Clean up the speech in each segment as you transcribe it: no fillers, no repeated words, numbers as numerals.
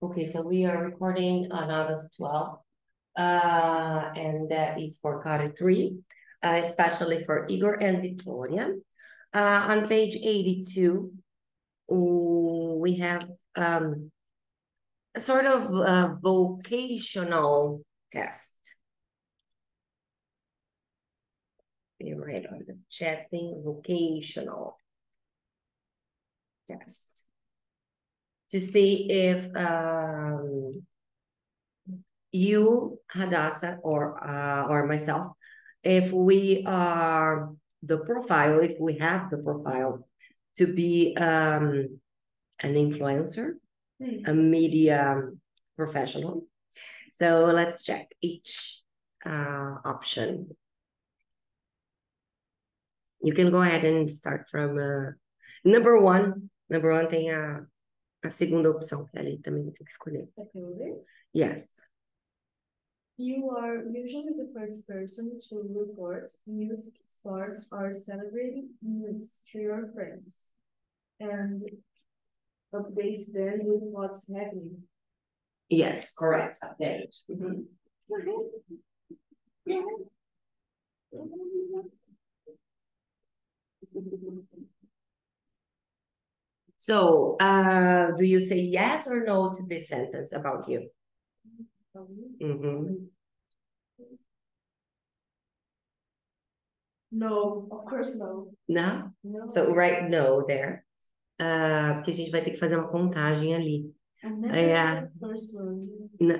Okay, so we are recording on August 12th, and that is for Carter 3, especially for Igor and Victoria. On page 82, we have a sort of vocational test. You write on the chat thing, vocational test. To see if you, Hadassah, or myself, if we are the profile, if we have the profile to be an influencer, a media professional. So let's check each option. You can go ahead and start from number one. Number one tem a segunda opção, que ali também tem que escolher. Yes. You are usually the first person to report music, sports, or celebrating news to your friends and update them with what's happening. Yes, correct. Update. So, do you say yes or no to this sentence about you? No, of course no. No? No. So, write no there. Porque a gente vai ter que fazer uma contagem ali. The first one. No.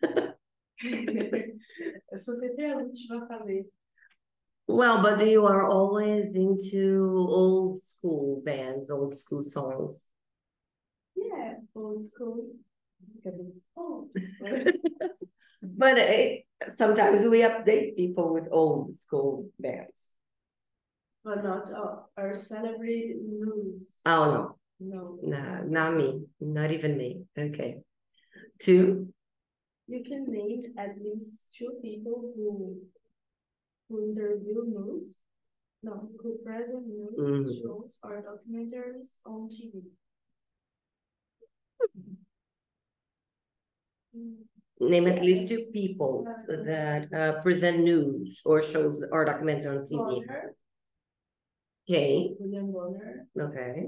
Eu sou sempre a última a saber. Well, but you are always into old school bands, old school songs. Yeah, old school, because it's old. But sometimes we update people with old school bands. But not our celebrated news. Oh, no. No, not me. Not even me. Okay. 2. You can name at least 2 people who interview news, who present news shows or documentaries on TV. Name at least 2 people that present news or shows or documentaries on TV. Bonner. Okay. William Bonner. Okay.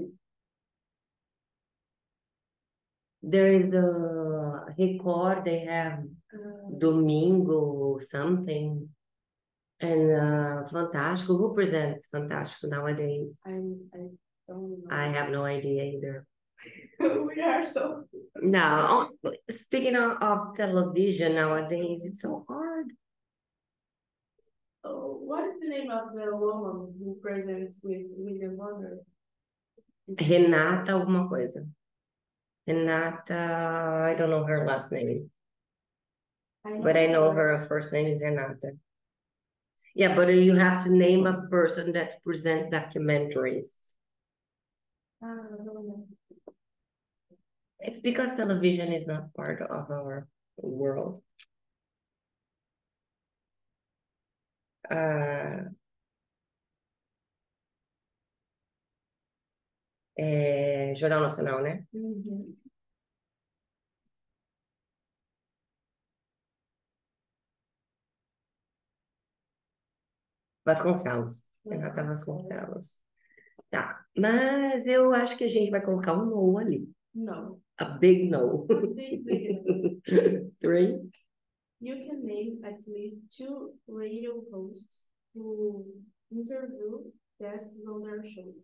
There is the Record, they have Domingo something. And Fantástico, who presents Fantástico nowadays? I don't know. I have no idea either. We are so... No, speaking of television nowadays, it's so hard. Oh, what is the name of the woman who presents with William Bonner? Renata alguma coisa. Renata, I don't know her last name. But I know her first name is Renata. Yeah, but you have to name a person that presents documentaries. It's because television is not part of our world. Jornal Nacional, né? Vasconcelos. Renata Vasconcelos. Tá, mas eu acho que a gente vai colocar um no ali. No. A big no. Big no. 3. You can name at least 2 radio hosts who interview guests on their show.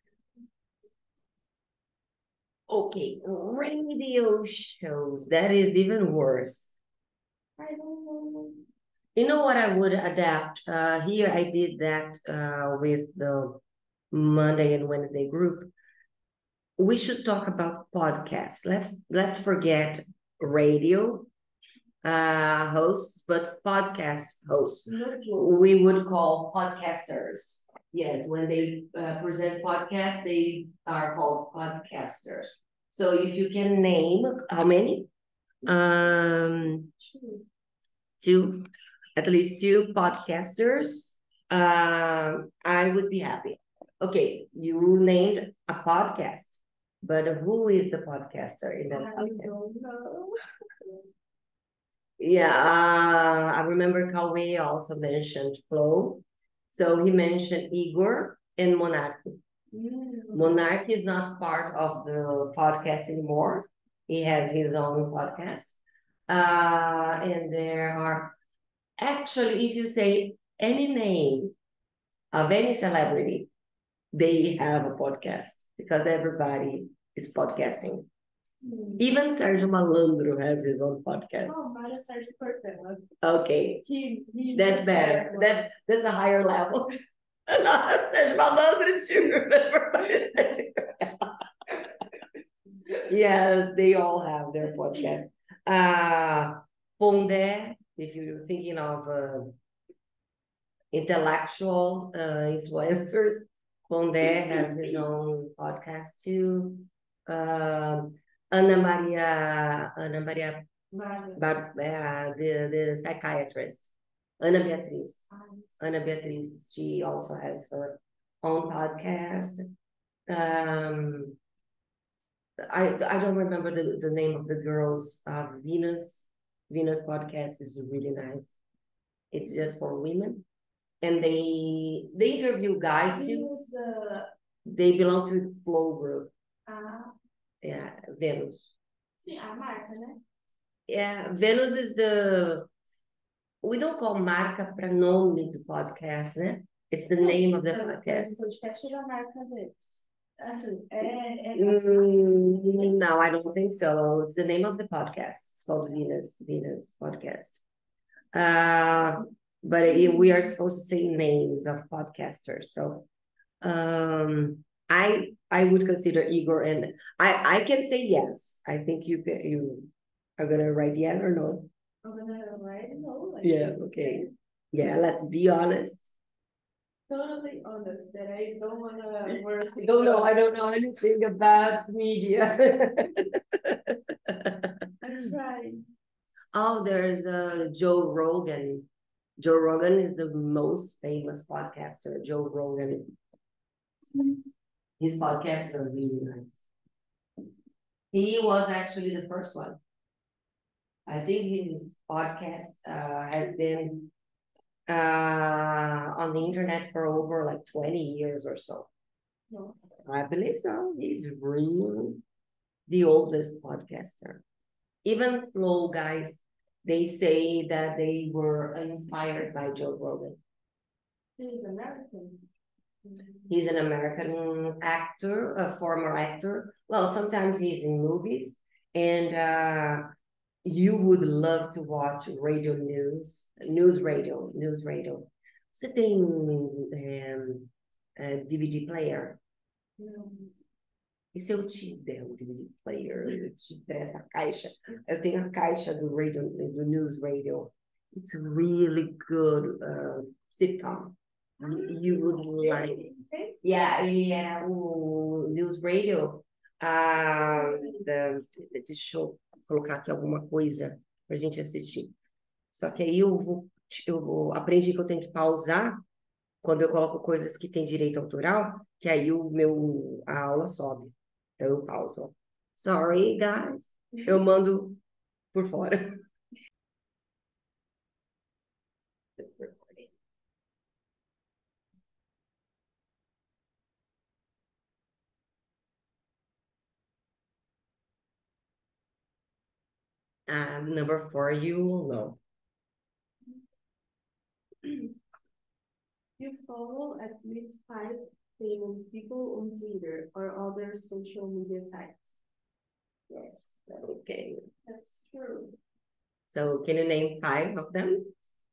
Okay, radio shows. That is even worse. I don't know. You know what I would adapt? Here I did that with the Monday and Wednesday group. We should talk about podcasts. Let's forget radio hosts, but podcast hosts. We would call podcasters. Yes, when they present podcasts, they are called podcasters. So if you can name how many? 2, at least 2 podcasters, I would be happy. Okay, you named a podcast. But who is the podcaster in that I podcast? don't know. Yeah, I remember Cauê also mentioned Flo. So he mentioned Igor and Monarch. Monarch is not part of the podcast anymore. He has his own podcast. And there are actually, if you say any name of any celebrity, they have a podcast because everybody is podcasting. Even Sérgio Malandro has his own podcast. Oh, Mário Sérgio Cortella. Okay, He that's better. That's a higher level. Sérgio Malandro is sugar, everybody. Yes, they all have their podcast. Pondé, if you're thinking of intellectual influencers, Pondé has his own podcast too. Ana Maria, the psychiatrist, Ana Beatriz, she also has her own podcast. I don't remember the name of the girls. Venus podcast is really nice. It's just for women, and they interview guys too. They belong to the Flow group. Yeah, Venus. Sim, a marca, né? Yeah, Venus is the. We don't call marca para nome do podcast, né? It's the name of the podcast. O podcast é a marca deles. Assim, No, I don't think so. It's the name of the podcast. It's called Venus Podcast. But we are supposed to say names of podcasters. So I would consider Igor, and I can say yes. I think you are gonna write yes or no. I'm gonna write no. Yeah, okay. Yeah, let's be honest. Totally honest that I don't wanna work. I don't know anything about media. I'm trying. Oh, there's Joe Rogan. Joe Rogan is the most famous podcaster. Joe Rogan. His podcasts are really nice. He was actually the first one. I think his podcast has been on the internet for over like 20 years or so. No. I believe so. He's really the oldest podcaster. Even Flow guys, they say that they were inspired by Joe Rogan. He's American. He's an American actor, a former actor. Well, sometimes he's in movies, and you would love to watch radio news radio. Você tem DVD player? Não. E se eu te der um DVD player, eu te der essa caixa? Eu tenho a caixa do news radio. It's really good sitcom. You would like. Yeah, o news radio. Deixa eu colocar aqui alguma coisa pra gente assistir. Só que aí aprendi que eu tenho que pausar quando eu coloco coisas que têm direito autoral, que aí a aula sobe. Então eu pauso. Sorry, guys. Eu mando por fora. Number 4, you will know. You follow at least 5 famous people on Twitter or other social media sites. Yes, okay. That's true. So can you name 5 of them?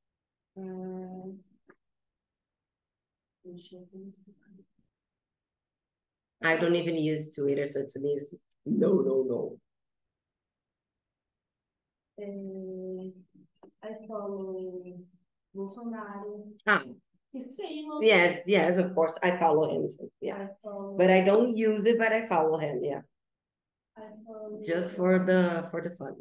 I don't even use Twitter, so to me it's no. I follow Bolsonaro. He's famous. Yes, of course. I follow him too. Yeah. But I don't use it, but I follow him, yeah. I follow just for the fun.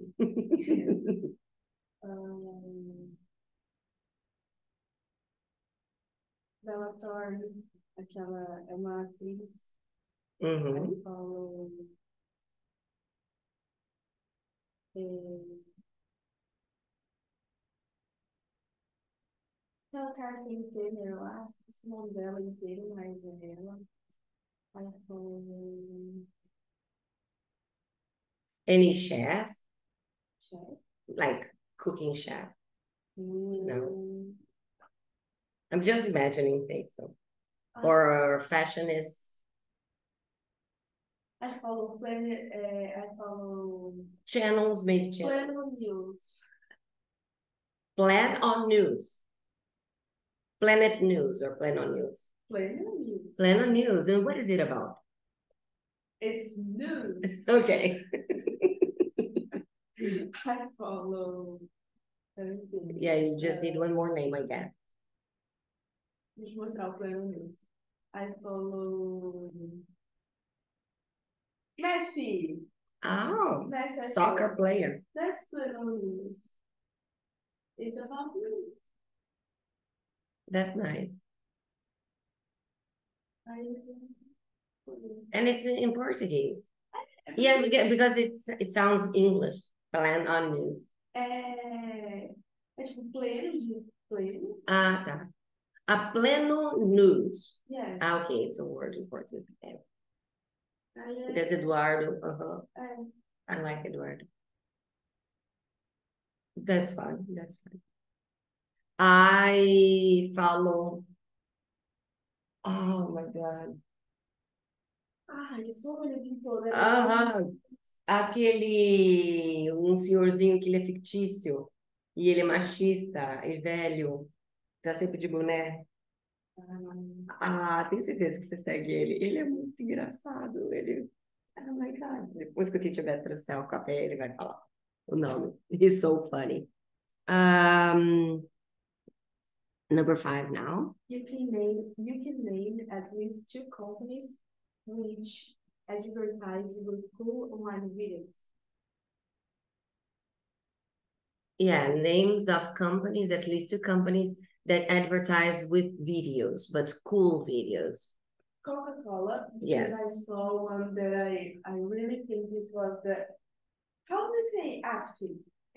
Bella Thorne, aquela é uma atriz. Uhum. I follow Aquela carpinteira lá, esqueci o nome dela inteiro, mas é ela. Ela falou. Any chef? Chef? Like cooking chef? No. Hum, I'm just imagining things, though. Or fashionist. Aí falou Planet, aí falou Channels, maybe channels. Planet News. Plan on News. Planet News or Plan on News. Planet News. Plan on News. And what is it about? It's news. Okay. I follow. Yeah, you just need one more name, I guess. Deixa eu mostrar o Planet News. I follow. Messi. Oh, Messi, soccer player. That's Planet News. It's about news. That's nice. I And it's in Portuguese. Yeah, because it sounds English. Plan on News. É tipo pleno. Ah, tá. A pleno news. Yes. Ah, okay, it's a word in Portuguese. Okay. Aí There's Eduardo. Uh-huh. é. I like Eduardo. That's fine. That's fine. I follow. Oh my God. Isso olha de toda. Aham. Um senhorzinho que ele é fictício e ele é machista e velho, tá sempre de boné. Tenho certeza que você segue ele. Ele é muito engraçado. Oh my God. Depois que o Tite vai trouxer o café, ele vai falar o nome. He's so funny. Number 5 now. You can name at least 2 companies which advertise with cool online videos. Yeah, names of companies, at least 2 companies that advertise with videos, but cool videos. Coca-Cola, because Yes. I saw one that I really think it was the, how do you say Axi?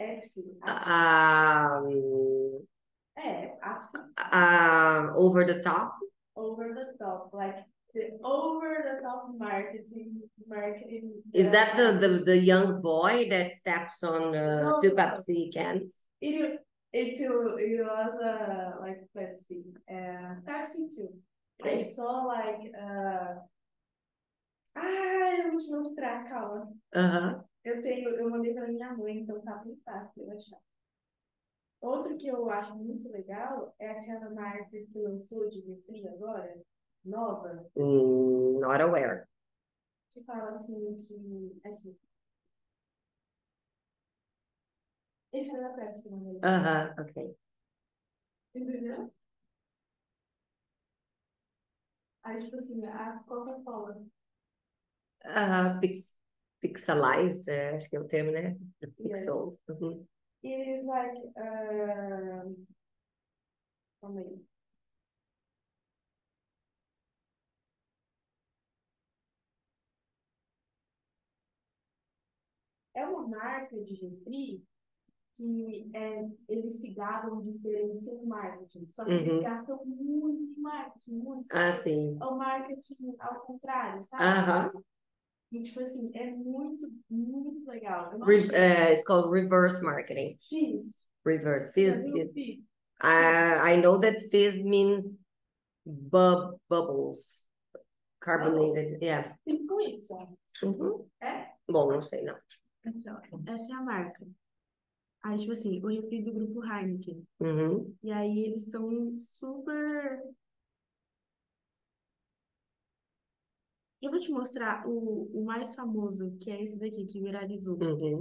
Axi. Over the top. Over the top, like the over the top marketing. Is that the young boy that steps on No, 2 no. Pepsi cans? It was like Pepsi, Pepsi too. I saw like eu vou te mostrar, calma. Eu mandei pra minha mãe, então tá bem fácil de eu achar. Outro que eu acho muito legal é aquela marca que lançou de refri agora, nova. Not aware. Que fala assim que. Aqui. Esse é da Pepsi, na verdade. Ok. Entendeu? Aí, tipo assim, a Coca-Cola. Pixelized, acho que é o termo, né? Pixels. It is like, calma aí. É uma marca de refri que eles se gabam de serem sem marketing, só que eles gastam muito em marketing, muito. Sim. É o marketing ao contrário, sabe? E, tipo assim, é muito, muito legal. It's called reverse marketing. Fizz. Reverse. Fizz. I know that fizz means bubbles. Carbonated, yeah. Fizz com Y. É? Bom, não sei, não. Então, essa é a marca. Aí, tipo assim, o refri do grupo Heineken. E aí eles são super... Eu vou te mostrar o mais famoso, que é esse daqui, que viralizou.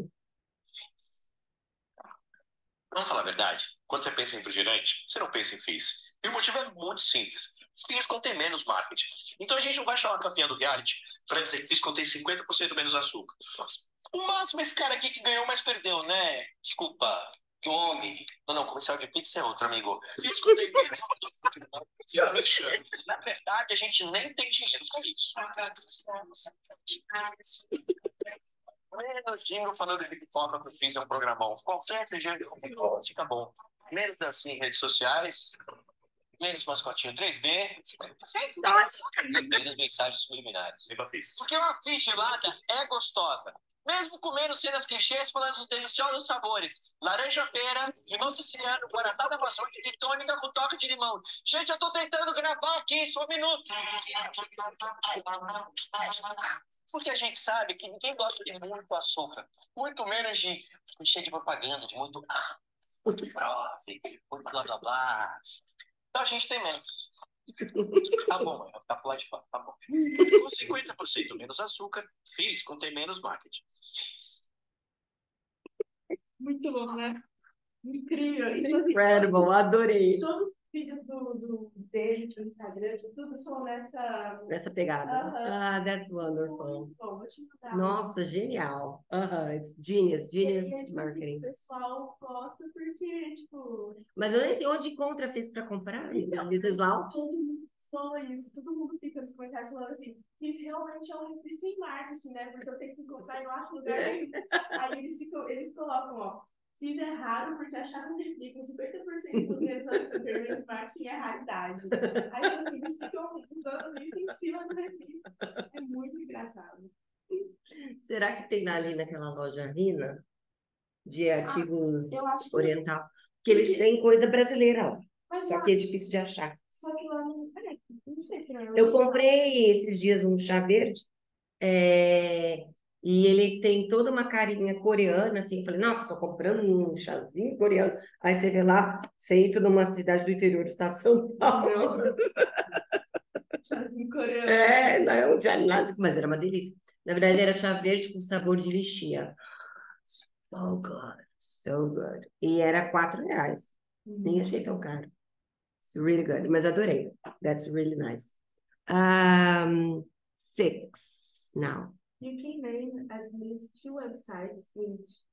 Vamos falar a verdade? Quando você pensa em refrigerante, você não pensa em Fizz. E o motivo é muito simples. Fizz contém menos marketing. Então a gente não vai chamar a campeã do reality para dizer que Fizz contém 50% menos açúcar. O máximo esse cara aqui que ganhou, mas perdeu, né? Desculpa. Tome. Não, comercial de pizza é outro, amigo. Fizz contém menos Na verdade, a gente nem tem dinheiro para isso. no jingle falando de pipoca que eu fiz, é um programão. Qualquer jeito, fica bom. Menos dancinha em redes sociais, menos mascotinho 3D, e menos mensagens subliminares. Sempre fiz. Porque uma fish gelada é gostosa. Mesmo comendo cenas clichês falando dos deliciosos sabores. Laranja pera, limão siciliano, guaratá da Amazônia e tônica com toque de limão. Gente, eu tô tentando gravar aqui, só um minuto. Porque a gente sabe que ninguém gosta de muito açúcar. Muito menos de cheio de propaganda, de muito muito prof, muito blá blá blá. Então a gente tem menos. Tá bom, tá pode falar, tá bom. Com 50% menos açúcar, fiz, contém menos marketing. Muito bom, né? Incrível. E, tipo assim, Incredible, adorei. todos os vídeos do dele do Instagram, de tudo são Nessa pegada. Ah, that's wonderful. Muito bom, vou te mandar. Nossa, genial. It's genius E é, tipo assim, marketing. o pessoal gosta porque, tipo, Mas eu nem sei onde encontra fez para comprar. Então, Mrs. Lau. todo mundo fala isso, todo mundo fica nos comentários falando assim, isso realmente é um difícil em marketing, né? Porque eu tenho que encontrar em lá lugar nenhum. Aí eles colocam, ó, fiz é raro porque acharam um refri com 50% do menos açúcar, menos marketing é raridade. Aí, tipo assim, eles ficam usando isso em cima do refri. É muito engraçado. Será que tem ali naquela loja Rina de artigos eu acho que oriental? Porque eles têm coisa brasileira lá. Mas Só lá- que é difícil de achar. Só que lá não sei que não é. Eu comprei esses dias um chá verde, e ele tem toda uma carinha coreana, assim. Eu falei, nossa, tô comprando um chazinho coreano. Aí você vê lá, feito numa cidade do interior do estado de São Paulo. Chazinho coreano. Não é um chá nada, mas era uma delícia. Na verdade, era chá verde com sabor de lixia. So good, so good. E era R$ 4. Nem achei tão caro. It's really good, mas adorei. That's really nice. 6 now. You can name at least 2 websites which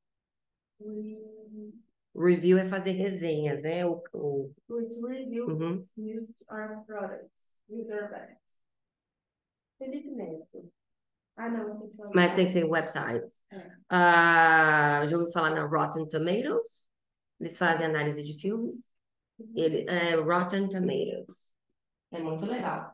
Review é fazer resenhas, né? review Uhum. music or products with or bad. Felipe Neto. Ah, não, tem que ser Mas tem que website. ser websites. É. Já ouviu falar na Rotten Tomatoes? Eles fazem análise de filmes. Rotten Tomatoes. É muito legal.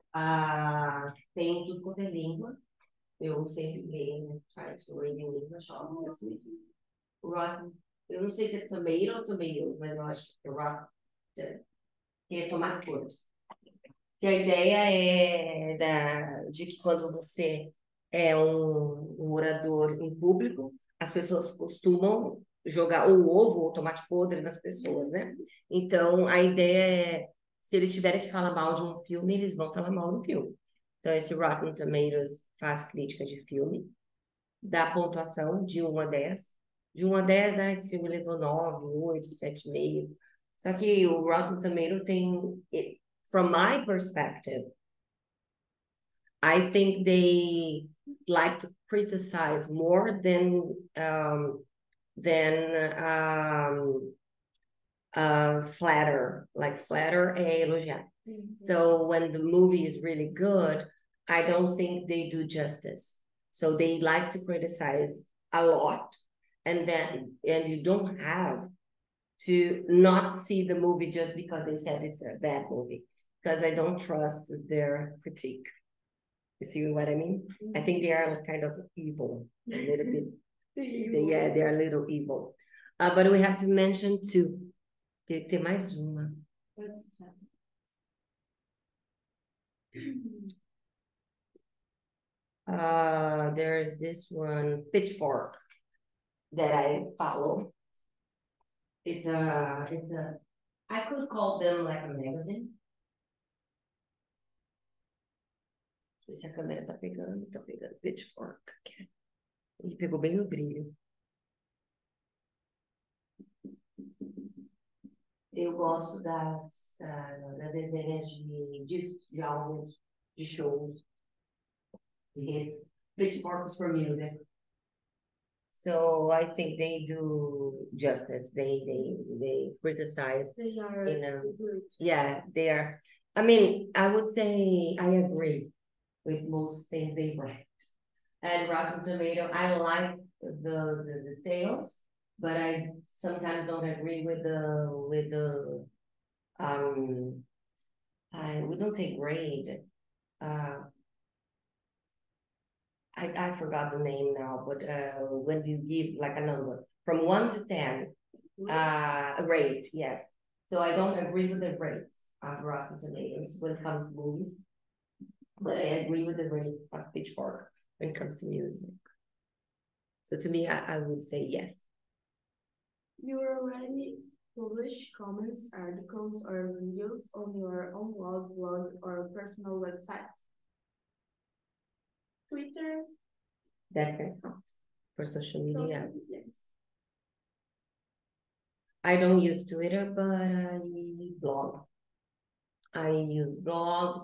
Tem tudo quanto é língua. Eu sempre leio, né? Try to read in English, obviously. Rotten. Eu não sei se é tomato ou tomatoes, mas eu acho que é rotten. Que é tomate podres. Que a ideia de que quando você é um morador em público, as pessoas costumam jogar o ovo ou tomate podre nas pessoas, né? Então, a ideia é, se eles tiverem que falar mal de um filme, eles vão falar mal do filme. Então, esse Rotten Tomatoes faz crítica de filme, dá pontuação de 1 a 10. De 1 a 10, esse filme levou 9, 8, 7,5. Só que o Rotten Tomatoes tem, from my perspective, I think they like to criticize more than flatter. Like flatter é elogiar. So when the movie is really good, I don't think they do justice. So they like to criticize a lot, and you don't have to not see the movie just because they said it's a bad movie, because I don't trust their critique. You see what I mean? I think they are kind of evil, a little bit. They are a little evil. But we have to mention two. Tem que ter mais uma. Website. There's this one, Pitchfork, that I follow. I could call them like a magazine. Não sei se a câmera tá pegando. Pitchfork. E pegou bem no brilho. Eu gosto das resenhas de álbuns, de shows, de hits. Pitchforks for music. So I think they do justice. They criticize. They are good. Yeah, they are. I mean, I would say I agree with most things they write. And Rotten Tomato, I like the details, but I sometimes don't agree with the we don't say grade. I forgot the name now, but when you give like a number from 1 to 10, rate, yes. So I don't agree with the rates of Rotten Tomatoes when it comes to movies, but I agree with the rate of Pitchfork when it comes to music. So to me, I would say yes. You already publish comments, articles, or videos on your own blog, or personal website. Twitter. That can count for social media. Yes. I don't use Twitter, but I blog. I use blogs.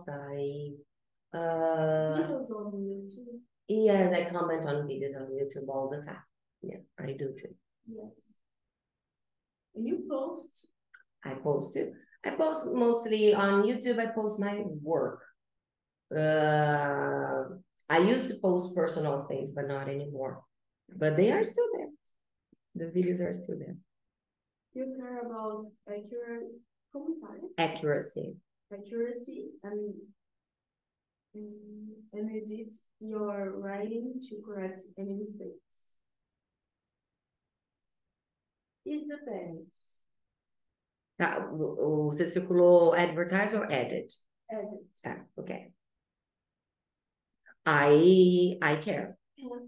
Videos on YouTube. Yes, I comment on videos on YouTube all the time. Yeah, I do too. Yes. And you post? I post too. I post mostly on YouTube. I post my work. I used to post personal things, but not anymore. But they are still there. The videos are still there. You care about accuracy and edit your writing to correct any mistakes. It depends. Você circulou advertise or edit? Edit. Okay. I care.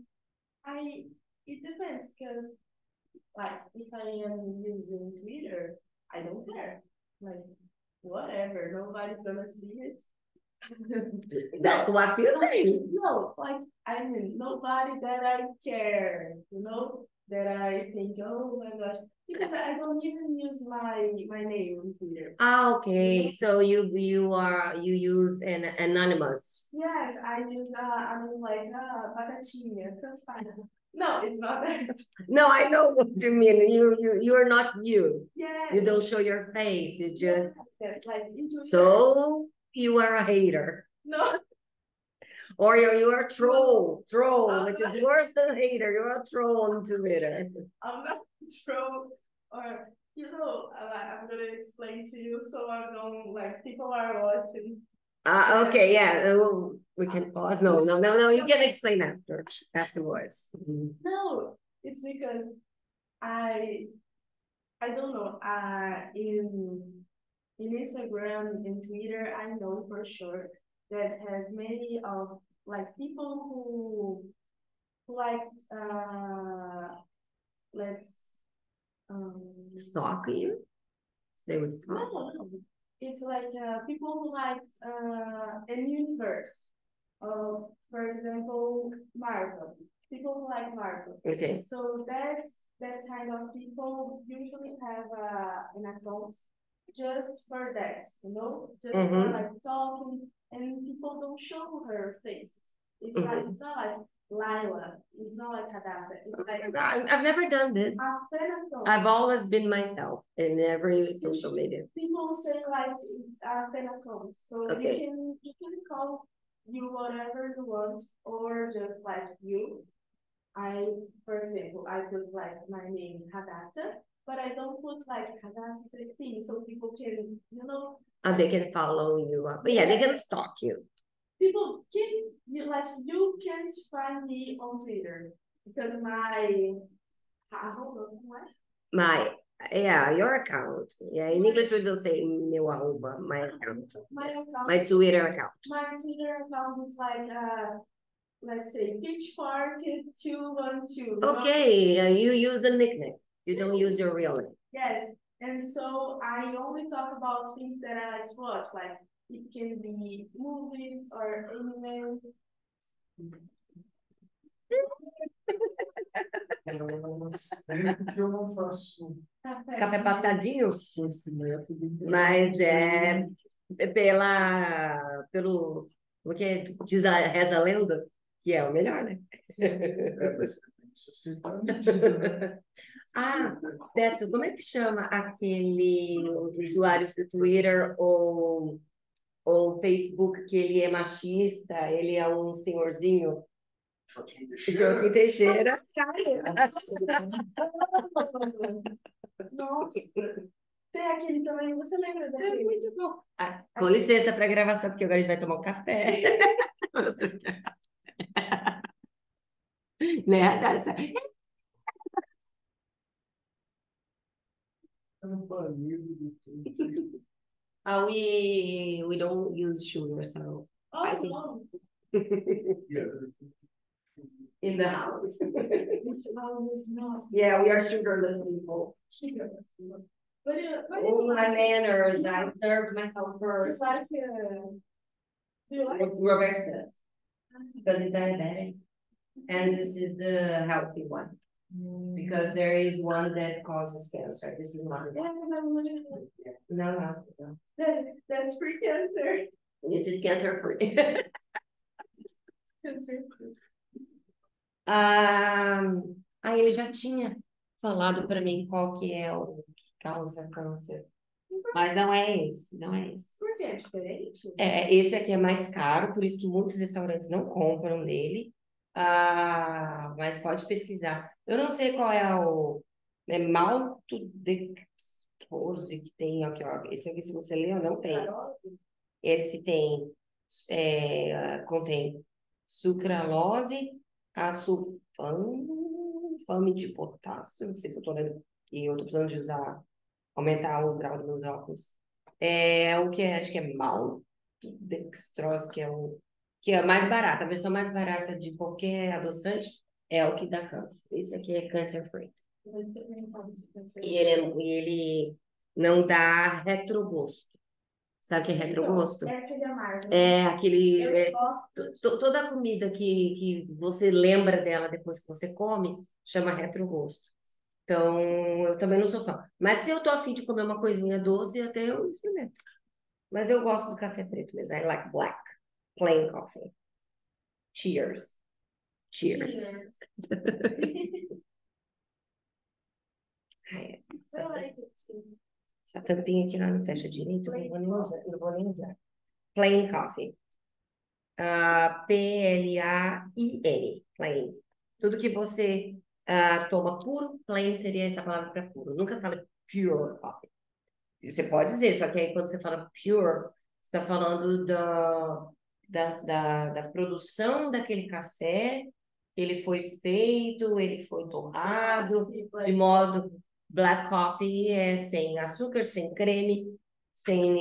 It depends, because like if I am using Twitter, I don't care. Like whatever, nobody's gonna see it. That's what you think. No, like I mean nobody that I care, that I think, oh my gosh, because I don't even use my name on Twitter. Okay. So you use an anonymous. Yes, I use like Batatinha. No, it's not that. No, I know what you mean. You are not you. Yes. You don't show your face. You just like so you are a hater. No. Or you are a troll, which is worse than hater. You're a troll on Twitter. I'm not a troll, or I'm gonna explain to you so I don't like people are watching. Okay, yeah, we can pause. No, you can explain afterwards. No, it's because I don't know. In Instagram, in Twitter, I know for sure that has many of like people who liked stalk you. They would stalk. No. It's like people who like a universe. For example, Marvel. People who like Marvel. Okay. So that kind of people usually have an account just for that, just for like talking, and people don't show her face. It's like it's not like Lila. It's not like Hadassah. It's like I've never done this. I've always been myself in every social media. People say like it's a fan account, so you can call you whatever you want, or just like you. For example, I put like my name Hadassah, but I don't put like Hadassah 16, so people can, they can follow you up. But yeah, they can stalk you. People you can't find me on Twitter because your account. Yeah, in English we don't say meu arroba, my account. My Twitter account. My Twitter account is like let's say Pitchfork 212. Okay, you use a nickname. You don't use your real name. Yes, and so I only talk about things that I like to watch, like it can be movies or anime. Eu não faço café passadinho, mas pelo porque diz reza a lenda que é o melhor, né? Beto, como é que chama aquele usuário do Twitter ou Facebook que ele é machista, ele é um senhorzinho Joaquim Teixeira. Nossa, tem aquele também, você lembra daquele? Muito bom. Com licença para a gravação, porque agora a gente vai tomar um café. Né, Darcy? We don't use sugar, so I think Oh, in the house. this house is not Yeah, we are sugarless people. sugarless. But Oh, my manners. I served myself first. like, do you like Robert says, because it's diabetic. And this is the healthy one. Because there is one that causes cancer. This is not. Yeah, No. that's for cancer. This is cancer free. Cancer free. Ele já tinha falado para mim qual que é o que causa câncer. Mas não é esse, não é esse. Por que é diferente? Esse aqui é mais caro, por isso que muitos restaurantes não compram dele. Mas pode pesquisar. Eu não sei qual é o maltodextrose que tem aqui, ó. Esse aqui, se você ler, não tem. Esse tem, contém sucralose, sulfame de potássio. Não sei se eu tô lendo, e eu tô precisando de aumentar o grau dos meus óculos. O que acho que é maltodextrose, que é mais barata, a versão mais barata de qualquer adoçante é o que dá câncer. Esse aqui é cancer free. E ele não dá retrogosto. Sabe o que é retrogosto? É aquele amargo. É aquele. Eu gosto. Toda a comida que você lembra dela depois que você come chama retrogosto. Então, eu também não sou fã. Mas se eu tô afim de comer uma coisinha doce, até eu experimento. Mas eu gosto do café preto mesmo. I like black, plain coffee. Cheers. Cheers. I like it too. Essa tampinha aqui lá não fecha direito, eu não vou nem usar. Plain coffee. Plain. Plain. Tudo que você toma puro, plain seria essa palavra para puro. Nunca fala pure coffee. Você pode dizer, só que aí quando você fala pure, você está falando da produção daquele café, ele foi feito, ele foi torrado, de modo black coffee é sem açúcar, sem creme, sem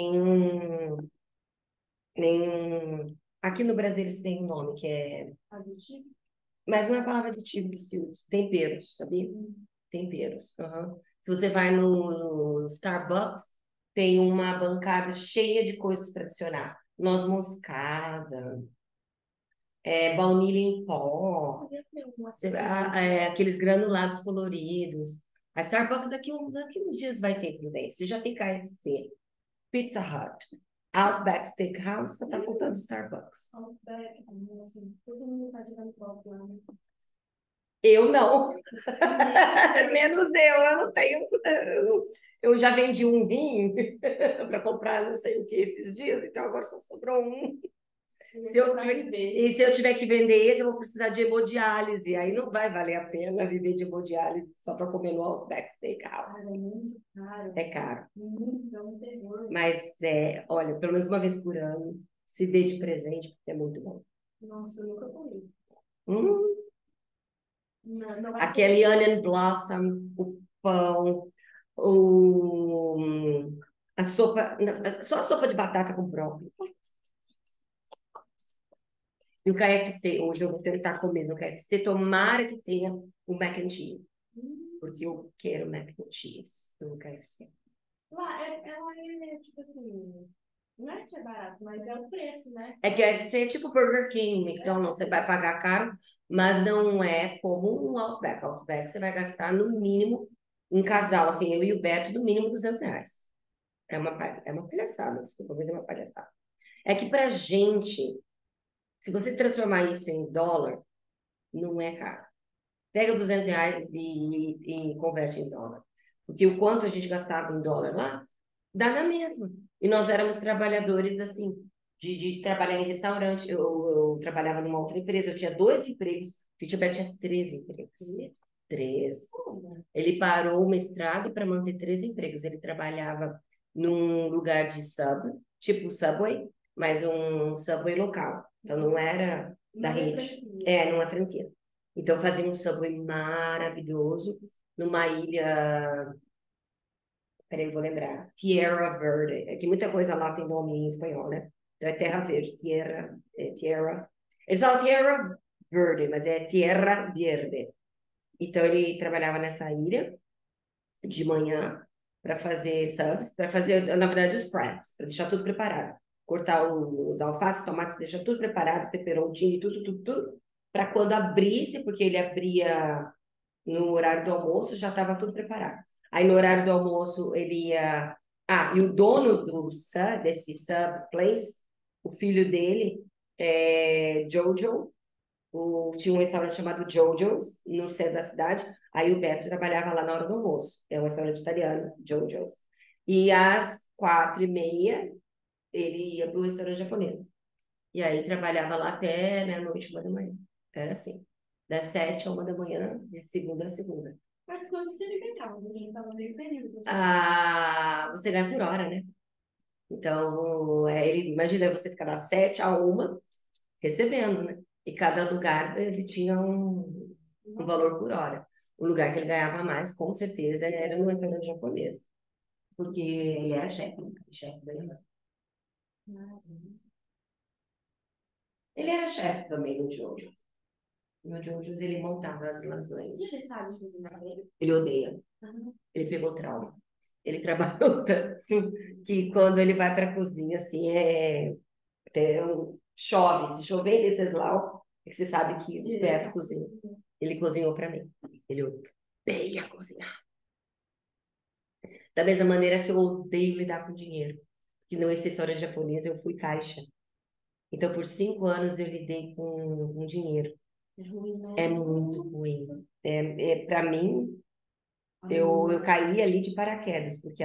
nenhum. Aqui no Brasil eles têm um nome que é. Aditivo? Mas não é a palavra aditivo que se usa. Temperos, sabia? Temperos. Uhum. Se você vai no Starbucks, tem uma bancada cheia de coisas para adicionar. Noz moscada, baunilha em pó, aqueles granulados coloridos. A Starbucks daqui uns dias vai ter prudência. Já tem KFC, Pizza Hut, Outback Steakhouse, só tá faltando Starbucks. Outback, assim, todo mundo tá jogando golfe lá, né? Eu não. Menos eu não tenho. Eu já vendi um vinho para comprar não sei o que esses dias, então agora só sobrou um. Se eu tiver que vender esse, eu vou precisar de hemodiálise. Aí não vai valer a pena viver de hemodiálise só para comer no Outback Steakhouse. Cara, é muito caro. É caro. Muito, é um terror. Mas, olha, pelo menos uma vez por ano, se dê de presente, porque é muito bom. Nossa, eu nunca comi. Não Aquele onion blossom, o pão, a sopa, só a sopa de batata com brócolis. E o KFC, hoje eu vou tentar comer no KFC, tomara que tenha o mac and cheese, porque eu quero mac and cheese no KFC. Lá, ela é tipo assim, não é que é barato, mas é o preço, né? KFC é tipo Burger King, então você vai pagar caro, mas não é como um Outback. Outback você vai gastar no mínimo, um casal, assim, eu e o Beto, no mínimo R$200. É uma palhaçada, desculpa, mas é uma palhaçada. É que pra gente, se você transformar isso em dólar, não é caro. Pega R$200 e converte em dólar. Porque o quanto a gente gastava em dólar lá, dá na mesma. E nós éramos trabalhadores, assim, de trabalhar em restaurante. Eu eu trabalhava numa outra empresa, eu tinha 2 empregos, o Tibete tinha 13 empregos. 3. Ele parou o mestrado para manter 3 empregos. Ele trabalhava num lugar de sub, tipo Subway, mas um Subway local. Então não era da rede. Não é franquia. Então fazia um Subway maravilhoso numa ilha. Peraí, eu vou lembrar. Tierra Verde. É que muita coisa lá tem nome em espanhol, né? Então é Terra Verde. Tierra. Eles falam Tierra Verde, mas é Tierra Verde. Então ele trabalhava nessa ilha de manhã para fazer subs, para fazer, na verdade, os preps, para deixar tudo preparado. Cortar os alfaces, tomates, deixar tudo preparado, pepperoncini, tudo, para quando abrisse, porque ele abria no horário do almoço, já estava tudo preparado. Aí no horário do almoço ele ia. Ah, e o dono desse sub place, o filho dele, Jojo, tinha um restaurante chamado Jojo's, no centro da cidade. Aí o Beto trabalhava lá na hora do almoço. É um restaurante italiano, Jojo's. E às 4h30, ele ia para o restaurante japonês. E aí trabalhava lá até meia-noite, 1h da manhã. Era assim. Das 7h à 1h da manhã, de segunda a segunda. Mas quanto que ele ganhava? Ele estava meio período. Você ganha por hora, né? Então, imagina você ficar das 7h à 1h recebendo, né? E cada lugar ele tinha um valor por hora. O lugar que ele ganhava mais, com certeza, era no restaurante japonês. Porque ele era chefe, né? Chefe da irmã. Ele era chefe também no Jojo. No Jojo's ele montava as lasanhas. Você sabe cozinhar ele? Ele odeia. Ele pegou trauma. Ele trabalhou tanto que quando ele vai para a cozinha, assim, chove. Se chover em Venceslau, é que você sabe que o Beto cozinha. Ele cozinhou para mim. Ele odeia cozinhar. Da mesma maneira que eu odeio lidar com dinheiro. Que no restaurante japonês eu fui caixa. Então, por 5 anos eu lidei com dinheiro. É ruim, né? É muito ruim. Para mim, eu caí ali de paraquedas, porque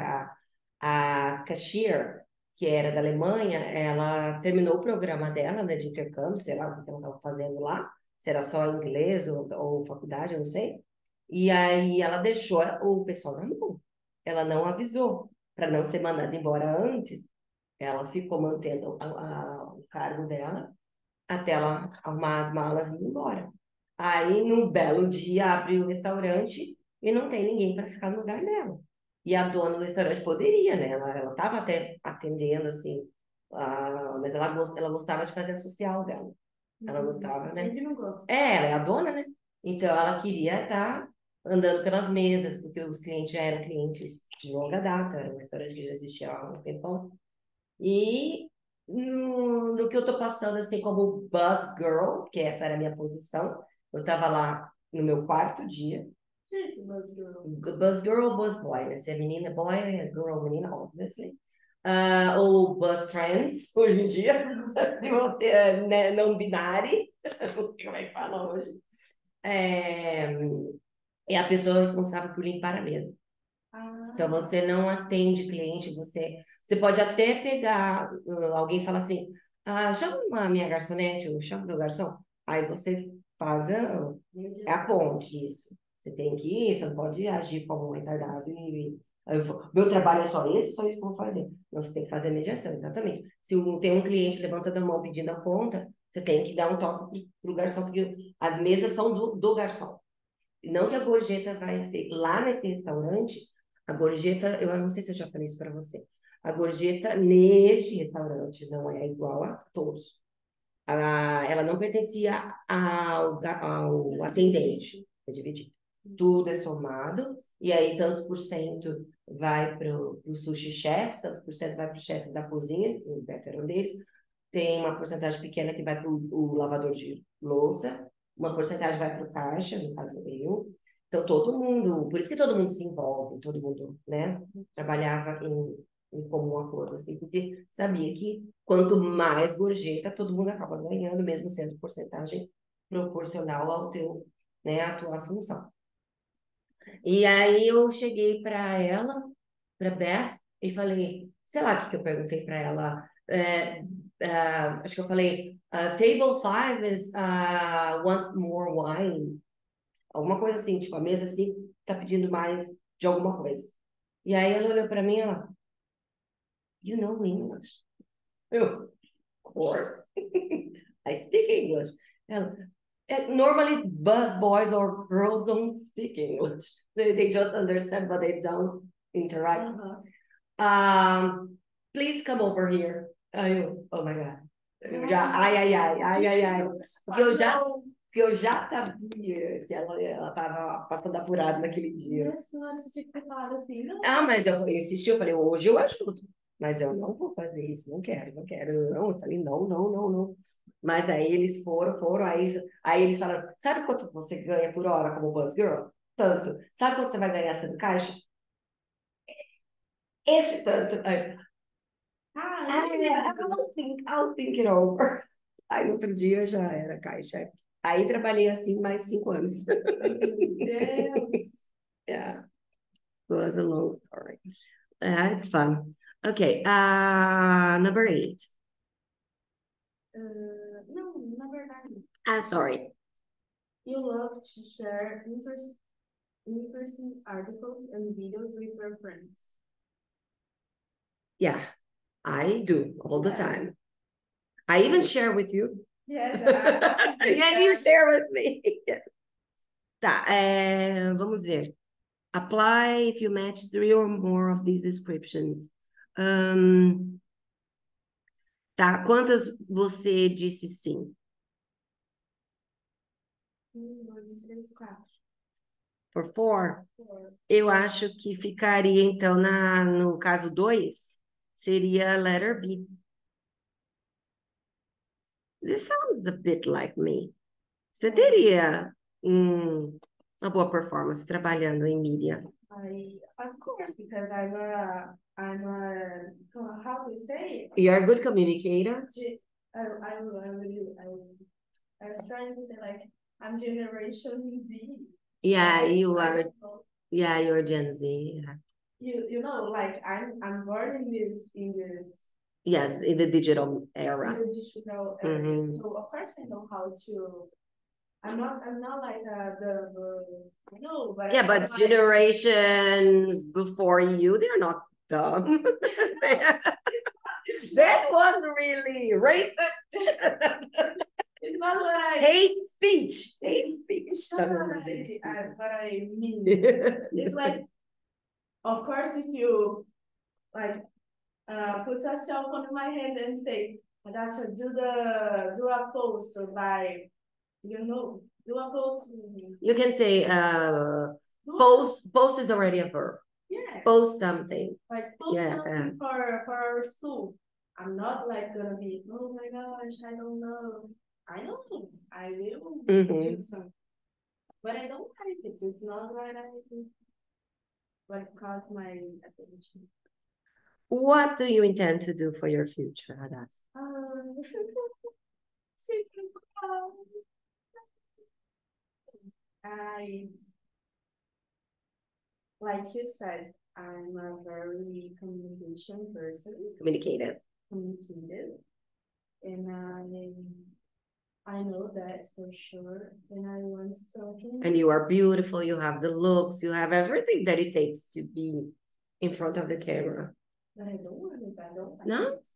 a cashier, que era da Alemanha, ela terminou o programa dela, né, de intercâmbio, sei lá o que ela estava fazendo lá, se era só inglês ou faculdade, eu não sei. E aí ela deixou o pessoal na mão. Ela não avisou, para não ser mandada embora antes. Ela ficou mantendo o cargo dela até ela arrumar as malas e ir embora. Aí, num belo dia, abre o restaurante e não tem ninguém para ficar no lugar dela. E a dona do restaurante poderia, né? Ela estava até atendendo, assim, mas ela gostava de fazer a social dela. Ela gostava, né? Ele não gosta. Ela é a dona, né? Então, ela queria estar andando pelas mesas, porque os clientes já eram clientes de longa data, era um restaurante que já existia há um tempão. E no que eu tô passando, assim, como bus girl, que essa era a minha posição, eu tava lá no meu 4º dia. Que é esse buzz girl? Bus girl ou bus boy, né? Se é menina, boy, é girl, menina, obviously. Ou bus trans, hoje em dia, se você é não binário, como é que fala hoje? É a pessoa responsável por limpar a mesa. Então, você não atende cliente, você pode até pegar, alguém fala assim, chama a minha garçonete, ou chama meu garçom. Aí você faz a ponte, isso. Você tem que ir, você não pode agir como um retardado meu trabalho é só isso que eu vou fazer. Não, você tem que fazer a mediação, exatamente. Se tem um cliente levantando a mão pedindo a conta, você tem que dar um toque pro garçom, porque as mesas são do garçom. Não que a gorjeta vai ser. Lá nesse restaurante, a gorjeta, eu não sei se eu já falei isso para você. A gorjeta neste restaurante não é igual a todos. Ela não pertencia ao atendente, é dividido. Tudo é somado, e aí tantos por cento vai para o sushi chef, tantos por cento vai para o chefe da cozinha, o Beto era um deles, tem uma porcentagem pequena que vai para o lavador de louça, uma porcentagem vai para o caixa, no caso eu. Então, todo mundo, por isso que todo mundo se envolve, todo mundo, né, trabalhava em comum acordo, assim, porque sabia que quanto mais gorjeta, todo mundo acaba ganhando, mesmo sendo porcentagem proporcional ao teu, né, à tua função. E aí eu cheguei para ela, para Beth, e falei, sei lá o que eu perguntei para ela, acho que eu falei, table 5 is want more wine. Alguma coisa assim, tipo, a mesa assim tá pedindo mais de alguma coisa. E aí ela olhou para mim e ela, you know English? Eu, of course. I speak English. Ela, normally bus boys or girls don't speak English. They just understand, but they don't interact. Please come over here. Aí eu, oh my God. Eu já, ai. Porque eu já sabia que ela estava passando apurada naquele dia. Minha senhora, você tinha que ter falado assim, não. Mas eu insisti, eu falei, hoje eu ajudo. Mas eu não vou fazer isso, não quero. Não, eu falei, não. Mas aí eles foram, aí eles falaram, sabe quanto você ganha por hora como bus girl? Tanto. Sabe quanto você vai ganhar sendo caixa? Esse tanto. Aí, I'll think it over. Aí no outro dia já era caixa. Aí trabalhei assim mais 5 anos. Meu Deus. Yeah, it was a long story. It's fun. Okay, number 8. No, number 9. Sorry. You love to share interesting articles and videos with your friends. Yeah, I do all the Yes. time. I even share with you. Yes, And you share with me. Tá, vamos ver. Apply if you match 3 or more of these descriptions. Tá, quantas você disse sim? 1, 2, 3, 4. For 4? Eu acho que ficaria, então, no caso 2, seria letter B. This sounds a bit like me. Você teria uma boa performance trabalhando em mídia? Of course, because I'm a how do you say? You're a good communicator. I was trying to say like I'm Generation Z. Yeah, you are. Yeah, you're Gen Z. You know, like I'm born in this. Yes, in the digital era. In the digital era. So of course I know how to. I'm not like no, but yeah, but generations before you, they're not dumb. That was really racist. It's not like hate speech. But I mean, it's like, of course, if you like put a cell phone in my hand and say, Hadassah, do a post by, do a post. You can say post is already a verb. Yeah. Post something. Like post something for our school. I'm not like gonna be, oh my gosh, I don't know. I know I will do something. But I don't like it. It's not what caught my attention. What do you intend to do for your future, Hadassah? Like you said, I'm a very communication person. Communicative. And I know that for sure. And I want something. And you are beautiful. You have the looks. You have everything that it takes to be in front of the camera. But I don't want it. I don't like No? it.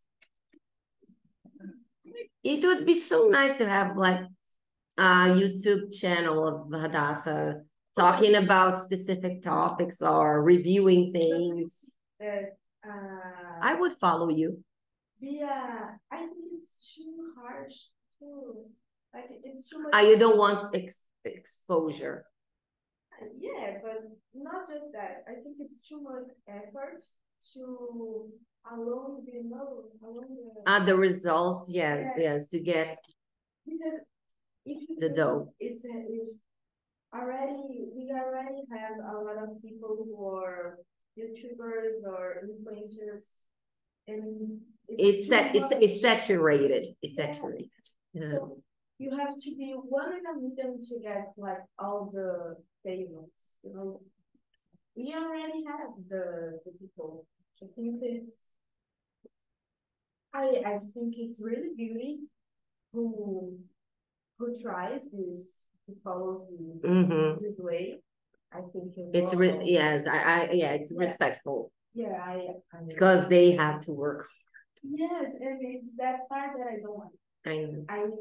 It would be so nice to have like a YouTube channel of Hadassah talking about specific topics or reviewing things. I would follow you. Yeah, I think it's too harsh too. Like it's too much. You don't want exposure. Yeah, but not just that. I think it's too much effort to alone the result, yes, to get because if you the dough. It's already we already have a lot of people who are YouTubers or influencers, and it's saturated. It's saturated. Yeah. So you have to be one in a million to get like all the payments. We already have the people. I think I think it's really beauty who tries this, who follows this Mhm. this way. I think It's yes, yeah, it's Yeah. respectful yeah, because they have to work. yes, and it's that part that I don't like. I know.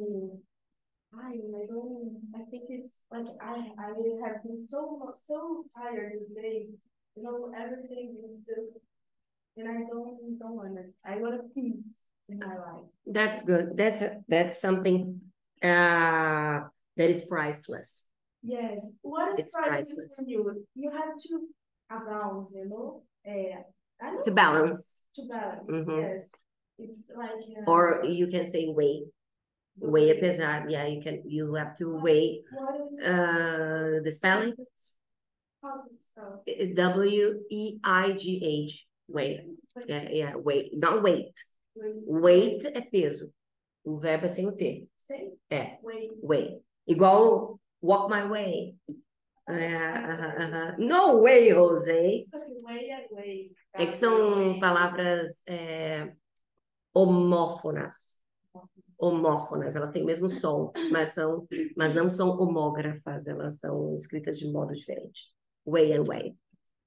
I think it's like I have been so tired these days. You know, everything is just, and I don't want it. I want a peace in my life. That's good. That's something that is priceless. Yes. What is It's priceless priceless. for you? You have to balance, you know. I don't To balance, to balance. Mhm. Yes. It's like or you can say weigh. Weigh apesar. Yeah, you have to weigh what is the spelling how do you spell? WEIGH. Weigh. Yeah, weight. Not weight. Wait. Weight é peso. O verbo é sem o T. Say É, wait. way. Igual walk my way. No way, José. Way and way. É que são palavras homófonas. Homófonas, elas têm o mesmo som, mas não são homógrafas, elas são escritas de modo diferente. Way and way.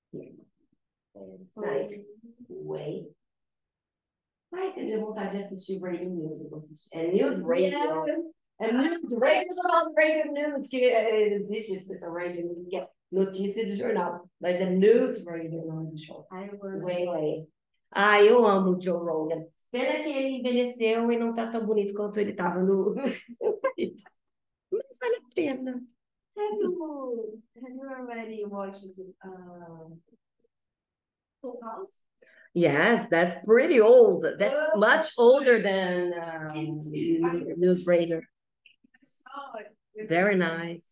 Nice. Way. Ai, você me deu vontade de assistir Radio News. Eu vou assistir. É News Radio. Yes. É News Radio, Radio News, que existe essa Radio News, que é notícia de jornal. Mas é News Radio, não é do show. Way. Ah, eu amo o Joe Rogan. Pena que ele envelheceu e não tá tão bonito quanto ele tava no. Mas vale a pena. Have you already watched Full House? Yes, that's pretty old. That's much older than News Radio. I saw it. Very nice.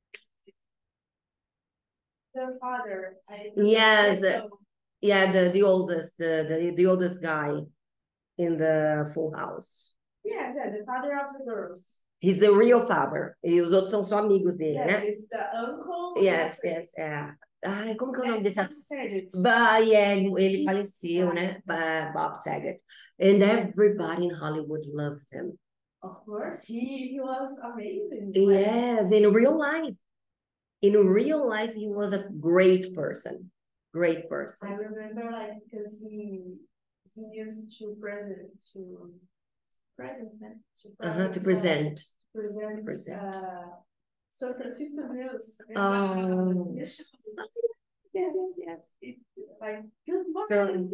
The father. Yes. Yeah, the oldest, the oldest guy in the Full House. Yes, the father of the girls. He's the real father. E os outros são só amigos dele, Yes, né? it's the uncle. Yes. Ai, como que é o nome desse Bob Saget. ele faleceu, né? Bob Saget. And everybody in Hollywood loves him. Of course, he was amazing. Yes, in real life. In real life, he was a great person. Great I person. remember, like, because he used to present. San Francisco News. Oh. Yes. Like, good morning.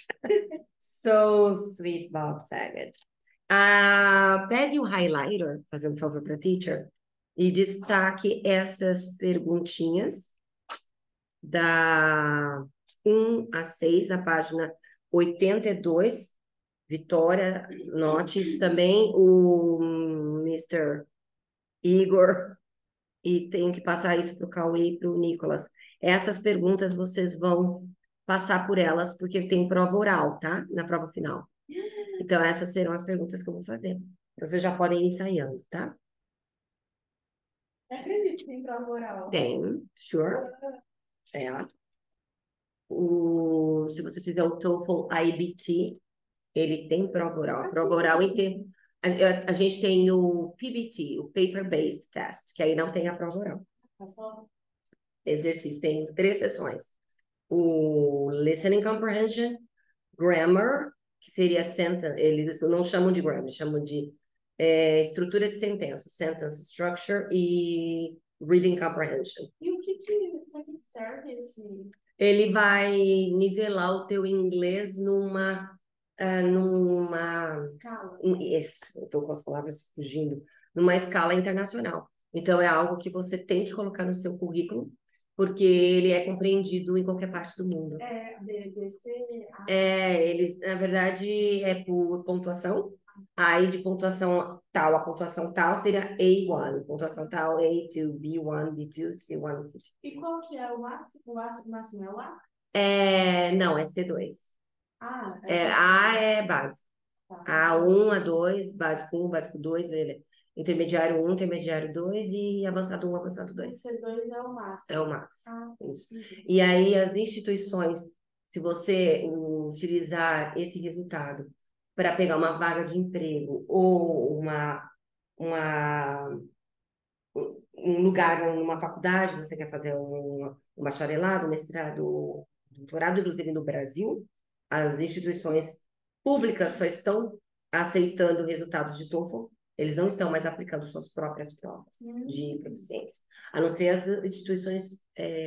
So sweet, Bob Saget. Pegue o highlighter, fazendo favor para a teacher, e destaque essas perguntinhas da 1 a 6, a página 82. Vitória, note isso também, o Mr. Igor, e tenho que passar isso para o Cauê e para o Nicolas. Essas perguntas vocês vão passar por elas, porque tem prova oral, tá? Na prova final. Então, essas serão as perguntas que eu vou fazer. Então, vocês já podem ir ensaiando, tá? Acredito que tem prova oral. Tem, sure. Se você fizer o TOEFL IBT, ele tem prova oral. A prova oral inteira. A gente tem o PBT, o Paper Based Test, que aí não tem a prova oral. Exercício, tem 3 sessões. O Listening Comprehension, Grammar, que seria sentence, eles não chamam de grammar, chamam de estrutura de sentença, sentence structure e Reading Comprehension. E o que serve esse? Ele vai nivelar o teu inglês numa Escala. Isso, eu estou com as palavras fugindo, numa escala internacional. Então, é algo que você tem que colocar no seu currículo, porque ele é compreendido em qualquer parte do mundo. Eles, na verdade, é por pontuação. Aí, de pontuação tal, a pontuação tal seria A1, pontuação tal, A2, B1, B2, C1, C2. E qual que é o máximo? O máximo é o A? Não, é C2. A é básico. A1, A2, básico 1, básico 2, intermediário 1, intermediário 2 e avançado 1, avançado 2. C2 é o máximo. É o máximo. Isso. E aí as instituições, se você utilizar esse resultado para pegar uma vaga de emprego ou uma, um lugar numa faculdade, você quer fazer um bacharelado, mestrado, doutorado, inclusive no Brasil, as instituições públicas só estão aceitando resultados de TOEFL, eles não estão mais aplicando suas próprias provas de proficiência, a não ser as instituições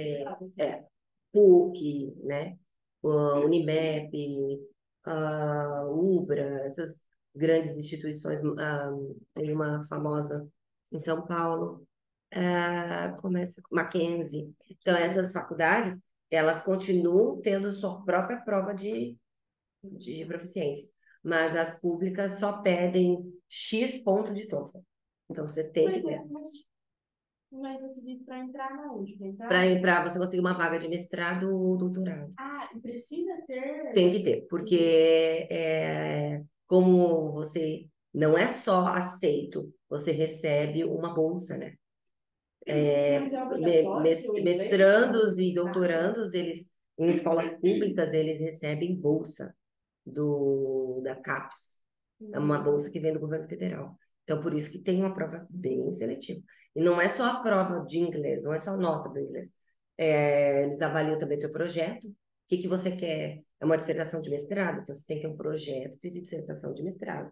PUC, né? Unimep, UBRA, essas grandes instituições, tem uma famosa em São Paulo, começa com Mackenzie. Então, essas faculdades, elas continuam tendo sua própria prova de proficiência, mas as públicas só pedem X ponto de TOEFL. Então, você tem que ter. Mas você disse para entrar na USP, entrar? Para você conseguir uma vaga de mestrado ou doutorado. Ah, e precisa ter... Tem que ter, porque como você não é só aceito, você recebe uma bolsa, né? Mas é obrigatório Mestrandos e doutorandos, eles, em escolas públicas, eles recebem bolsa da CAPES. É uma bolsa que vem do governo federal. Então, por isso que tem uma prova bem seletiva. E não é só a prova de inglês, não é só a nota do inglês. Eles avaliam também o teu projeto. O que você quer? É uma dissertação de mestrado? Então, você tem que ter um projeto de dissertação de mestrado.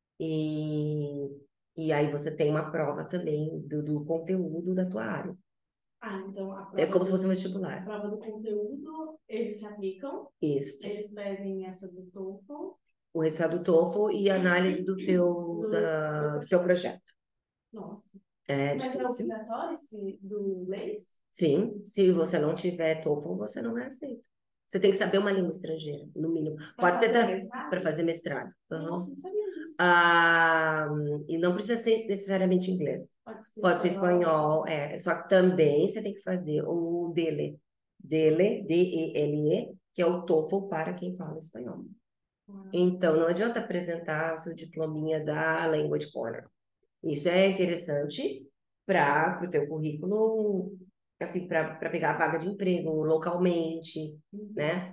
E aí você tem uma prova também do conteúdo da tua área. Ah, então a prova É como se fosse um a vestibular. prova do conteúdo, eles que aplicam, Isso. eles pedem essa do TOEFL. O resultado do TOEFL e a análise do teu projeto. Nossa. É Mas é difícil. obrigatório esse do inglês? Sim, se você não tiver TOEFL, você não é aceito. Você tem que saber uma língua estrangeira, no mínimo. Pode ser para fazer mestrado. Nossa, não sabia disso. E não precisa ser necessariamente inglês. Pode ser espanhol. Só que também você tem que fazer o DELE. DELE, D-E-L-E, que é o TOEFL para quem fala espanhol. Então, não adianta apresentar o seu diplominha da Language Corner. Isso é interessante para o teu currículo, assim, para pegar a vaga de emprego localmente, né?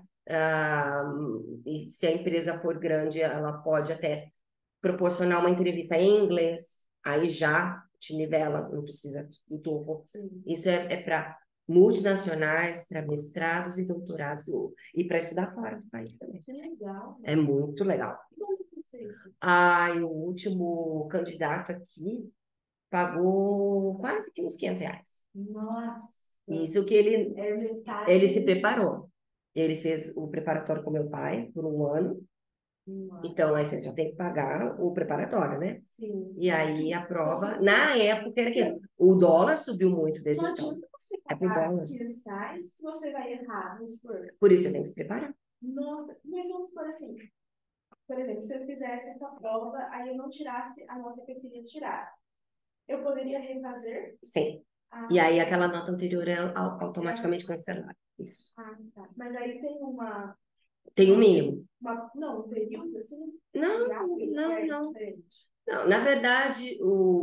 E se a empresa for grande, ela pode até proporcionar uma entrevista em inglês, aí já te nivela, não precisa do TOEFL. Isso é para multinacionais, para mestrados e doutorados, e para estudar fora do país também. Que legal. É muito legal. Onde você isso? O último candidato aqui pagou quase que uns R$ 500. Nossa. Isso que ele Ele se preparou. Ele fez o preparatório com meu pai por um ano. Nossa. Então, aí você já tem que pagar o preparatório, né? Sim. E aí a prova, na época, era que o dólar subiu muito desde Não então. adianta você pro pagar dólar. R$ 500 se você vai errar, vamos supor. Por isso você tem que se preparar. Nossa, mas vamos supor assim. Por exemplo, se eu fizesse essa prova, aí eu não tirasse a nota que eu queria tirar. Eu poderia refazer? Sim. E aí aquela nota anterior é automaticamente cancelada. Isso. Ah, tá. Mas aí tem Tem um mínimo. não, um período assim? Não. Não, na verdade,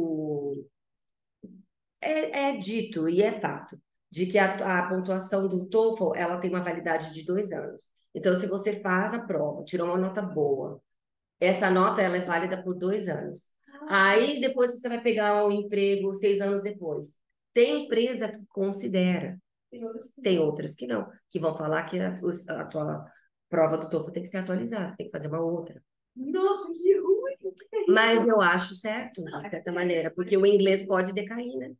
é dito e é fato de que a pontuação do TOEFL ela tem uma validade de 2 anos. Então, se você faz a prova, tirou uma nota boa, essa nota ela é válida por 2 anos. Aí depois você vai pegar um emprego 6 anos depois. Tem empresa que considera, tem outras que não, que vão falar que a tua prova do TOEFL tem que ser atualizada, você tem que fazer uma outra. Nossa, que ruim! Mas eu acho certo, de certa maneira, porque o inglês pode decair, né?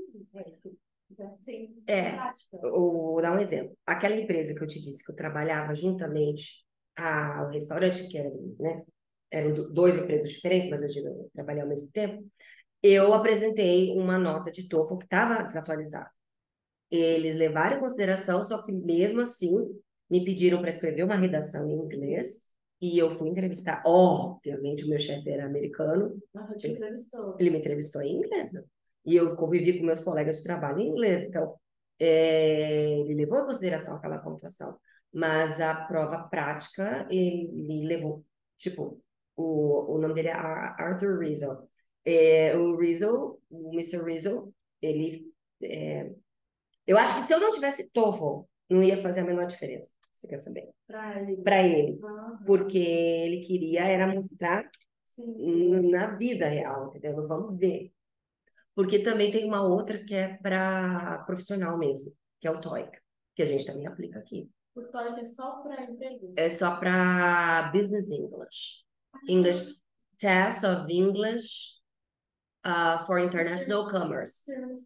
Sim. Vou dar um exemplo. Aquela empresa que eu te disse que eu trabalhava juntamente ao restaurante, que era, né? Eram 2 empregos diferentes, mas eu digo, eu trabalhei ao mesmo tempo. Eu apresentei uma nota de TOEFL que estava desatualizada. Eles levaram em consideração, só que mesmo assim me pediram para escrever uma redação em inglês e eu fui entrevistar. Obviamente, o meu chefe era americano. Ele me entrevistou em inglês. E eu convivi com meus colegas de trabalho em inglês. Então, ele levou em consideração aquela pontuação. Mas a prova prática, ele levou. Tipo, o nome dele é Arthur Rizzo. O Mr. Rizzo, ele... eu acho que se eu não tivesse TOEFL, não ia fazer a menor diferença. Você quer saber? Para ele. Porque ele queria era mostrar Sim. na vida real, entendeu? Vamos ver. Porque também tem uma outra que é para profissional mesmo, que é o TOEIC, que a gente também aplica aqui. O TOEIC é só para emprego? É só para Business English. English Test of English for International Commerce.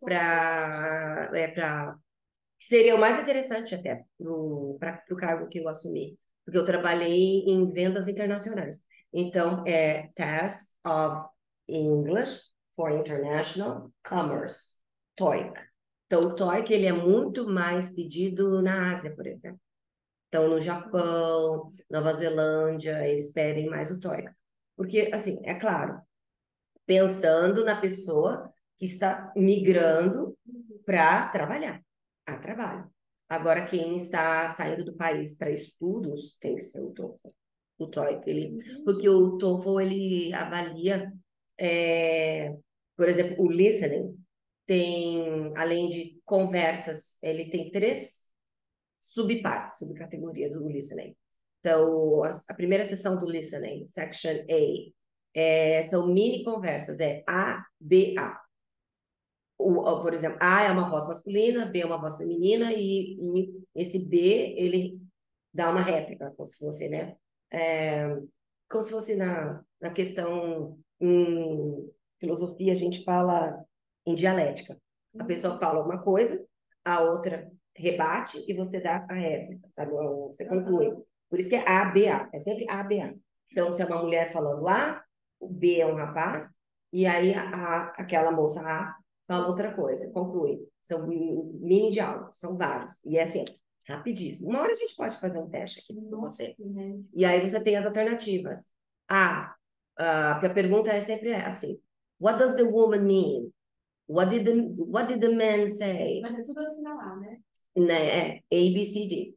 Seria o mais interessante até para o cargo que eu assumi, porque eu trabalhei em vendas internacionais. Então, é Test of English for International Commerce, TOEIC. Então, o TOEIC ele é muito mais pedido na Ásia, por exemplo. Então, no Japão, Nova Zelândia, eles pedem mais o TOEIC. Porque, assim, é claro, pensando na pessoa que está migrando para trabalhar, a trabalho. Agora, quem está saindo do país para estudos tem que ser o TOEFL. O TOEIC, porque o TOEFL, ele avalia, por exemplo, o listening, tem, além de conversas, ele tem 3 subpartes, subcategorias do listening. Então, a primeira seção do listening, section A, são mini conversas, é A, B, A. Por exemplo, A é uma voz masculina, B é uma voz feminina e esse B, ele dá uma réplica, como se fosse, né? Como se fosse na questão em filosofia, a gente fala em dialética. A pessoa fala uma coisa, a outra rebate e você dá a réplica, sabe? Você conclui. Por isso que é A, B, A. É sempre A, B, A. Então, se é uma mulher falando A, o B é um rapaz, e aí aquela moça A fala outra coisa, conclui. São mini diálogos, são vários. E é assim, rapidíssimo. Uma hora a gente pode fazer um teste aqui com você. E aí você tem as alternativas. Porque a pergunta é sempre assim: What does the woman mean? What did the man say? Mas é tudo assinalar, né? Né? A, B, C, D.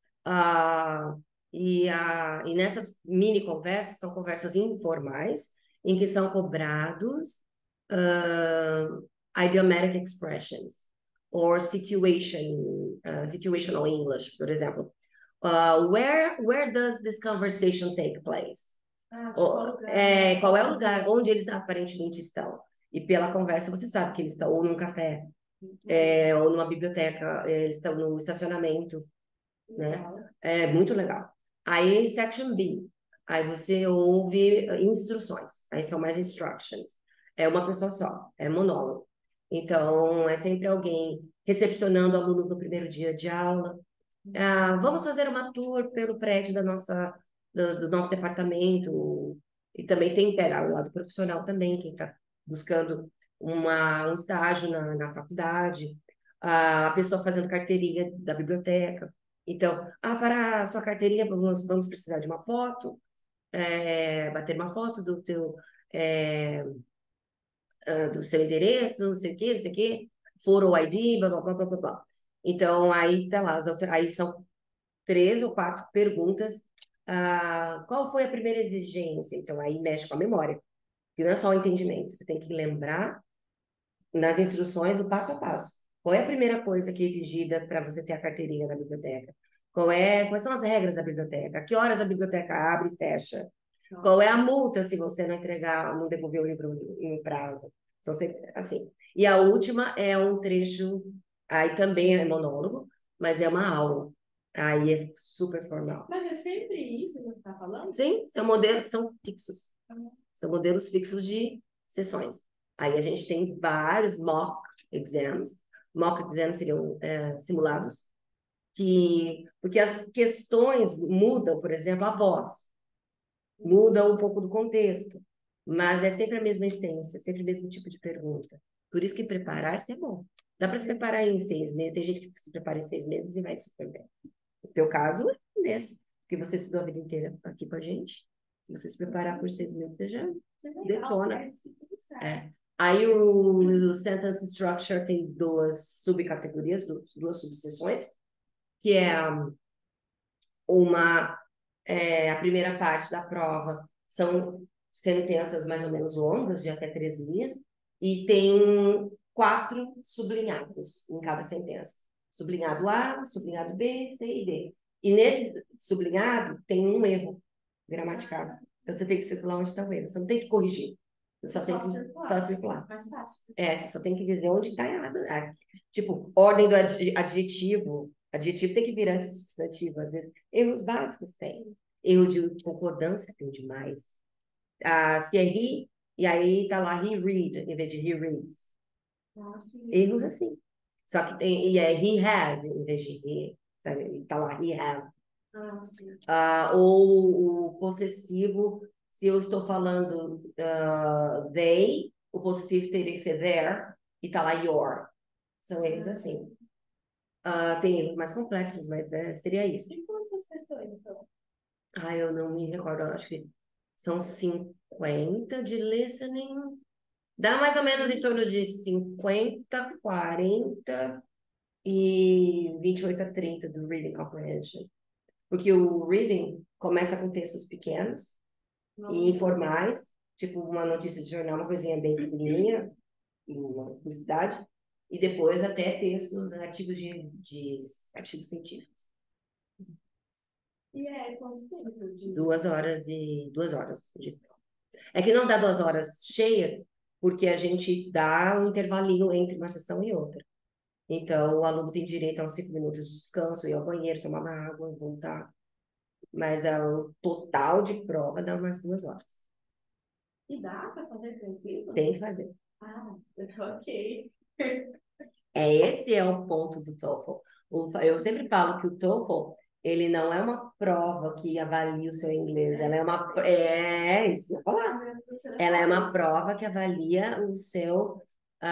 E nessas mini conversas, são conversas informais, em que são cobrados idiomatic expressions, or situational English, por exemplo. Where does this conversation take place? Qual é o lugar onde eles aparentemente estão? E pela conversa você sabe que eles estão ou num café, ou numa biblioteca, eles estão no estacionamento, né? É muito legal. Aí, section B. Aí você ouve instruções. Aí são mais instructions. É uma pessoa só, é monólogo. Então, é sempre alguém recepcionando alunos no primeiro dia de aula. Vamos fazer uma tour pelo prédio do nosso departamento. E também tem pegar o lado profissional também, quem está buscando um estágio na faculdade. A pessoa fazendo carteirinha da biblioteca. Então, para a sua carteirinha, vamos precisar de uma foto, bater uma foto do seu endereço, não sei o quê, photo ID, blá, blá, blá, blá, blá, blá. Então, aí tá lá, aí são 3 ou 4 perguntas. Qual foi a primeira exigência? Então, aí mexe com a memória, que não é só o entendimento, você tem que lembrar nas instruções o passo a passo. Qual é a primeira coisa que é exigida para você ter a carteirinha da biblioteca? Quais são as regras da biblioteca? Que horas a biblioteca abre e fecha? Qual é a multa se você não devolver o livro em prazo? São sempre assim. E a última é um trecho, aí também é monólogo, mas é uma aula. Aí é super formal. Mas é sempre isso que você está falando? Sim, são fixos. São modelos fixos de sessões. Aí a gente tem vários mock exams. Mock exams seriam simulados, porque as questões mudam, por exemplo, a voz. Muda um pouco do contexto, mas é sempre a mesma essência, sempre o mesmo tipo de pergunta. Por isso que preparar-se é bom. Dá para se preparar em 6 meses. Tem gente que se prepara em 6 meses e vai super bem. O teu caso é nesse, porque você estudou a vida inteira aqui com a gente. Se você se preparar por 6 meses, você já detona. Aí o sentence structure tem 2 subcategorias, 2 subseções, que é a primeira parte da prova são sentenças mais ou menos longas, de até 3 linhas, e tem 4 sublinhados em cada sentença. Sublinhado A, sublinhado B, C e D. E nesse sublinhado tem um erro gramatical. Então você tem que circular onde está o erro. Você não tem que corrigir. Você só tem que só circular. Mais fácil. Você só tem que dizer onde está errado. Tipo, ordem do adjetivo. Adjetivo tem que vir antes do substantivo. Às vezes, erros básicos tem. Erro de concordância tem demais. Se é he, e aí tá lá he read, em vez de he reads. Erros assim. Só que tem, e é he has, em vez de he, sabe? Tá lá he have. Ou o possessivo, se eu estou falando they, o possessivo teria que ser there, e tá lá your. São erros assim. Tem erros mais complexos, mas seria isso. E quantas questões, então? Eu não me recordo, acho que são 50 de listening. Dá mais ou menos em torno de 50, 40 e 28 a 30 do reading comprehension. Porque o reading começa com textos pequenos e informais, tipo uma notícia de jornal, uma coisinha bem pequenininha, uma publicidade, e depois até textos, artigos artigos científicos. E quanto tempo? 2 horas. É que não dá 2 horas cheias, porque a gente dá um intervalinho entre uma sessão e outra. Então, o aluno tem direito a uns 5 minutos de descanso, ir ao banheiro, tomar uma água, voltar. Mas o total de prova dá umas 2 horas. E dá para fazer tranquilo? Tem que fazer. Ok. Esse é o ponto do TOEFL. Eu sempre falo que o TOEFL, ele não é uma prova que avalia o seu inglês. Ela é uma... isso que eu ia falar. Ela é uma prova que avalia o seu...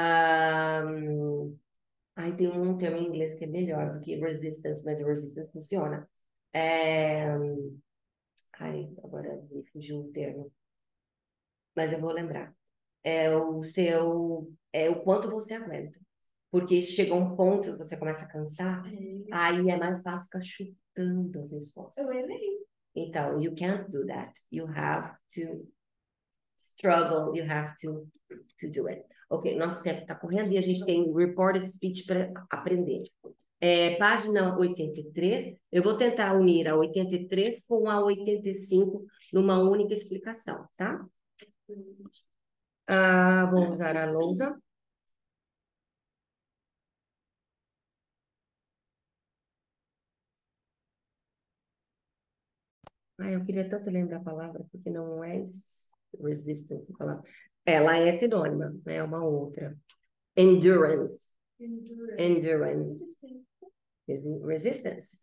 tem um termo em inglês que é melhor do que resistance, mas resistance funciona. Agora me fugiu o termo. Mas eu vou lembrar. O quanto você aguenta. Porque chega um ponto que você começa a cansar, aí é mais fácil ficar chutando as respostas. Então, you can't do that. You have to struggle, you have to do it. Ok, nosso tempo está correndo e a gente tem reported speech para aprender. Página 83, eu vou tentar unir a 83 com a 85 numa única explicação, tá? Vou usar a lousa. Eu queria tanto lembrar a palavra, porque não é resistant a palavra. Ela é sinônima, é uma outra. Endurance. Resistance.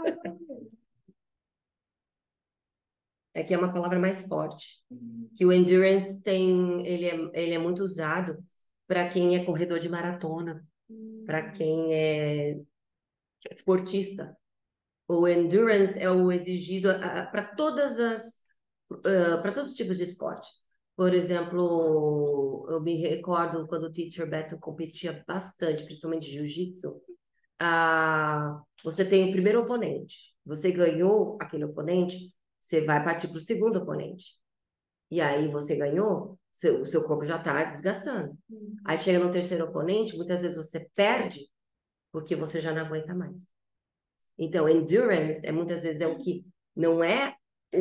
É que é uma palavra mais forte. Que o endurance ele é muito usado para quem é corredor de maratona, para quem é esportista. O endurance é o exigido para para todos os tipos de esporte. Por exemplo, eu me recordo quando o teacher Beto competia bastante, principalmente jiu-jitsu. Você tem o primeiro oponente. Você ganhou aquele oponente, você vai partir para o segundo oponente. E aí você ganhou, o seu corpo já está desgastando. Aí chega no terceiro oponente, muitas vezes você perde porque você já não aguenta mais. Então, endurance muitas vezes é o que não é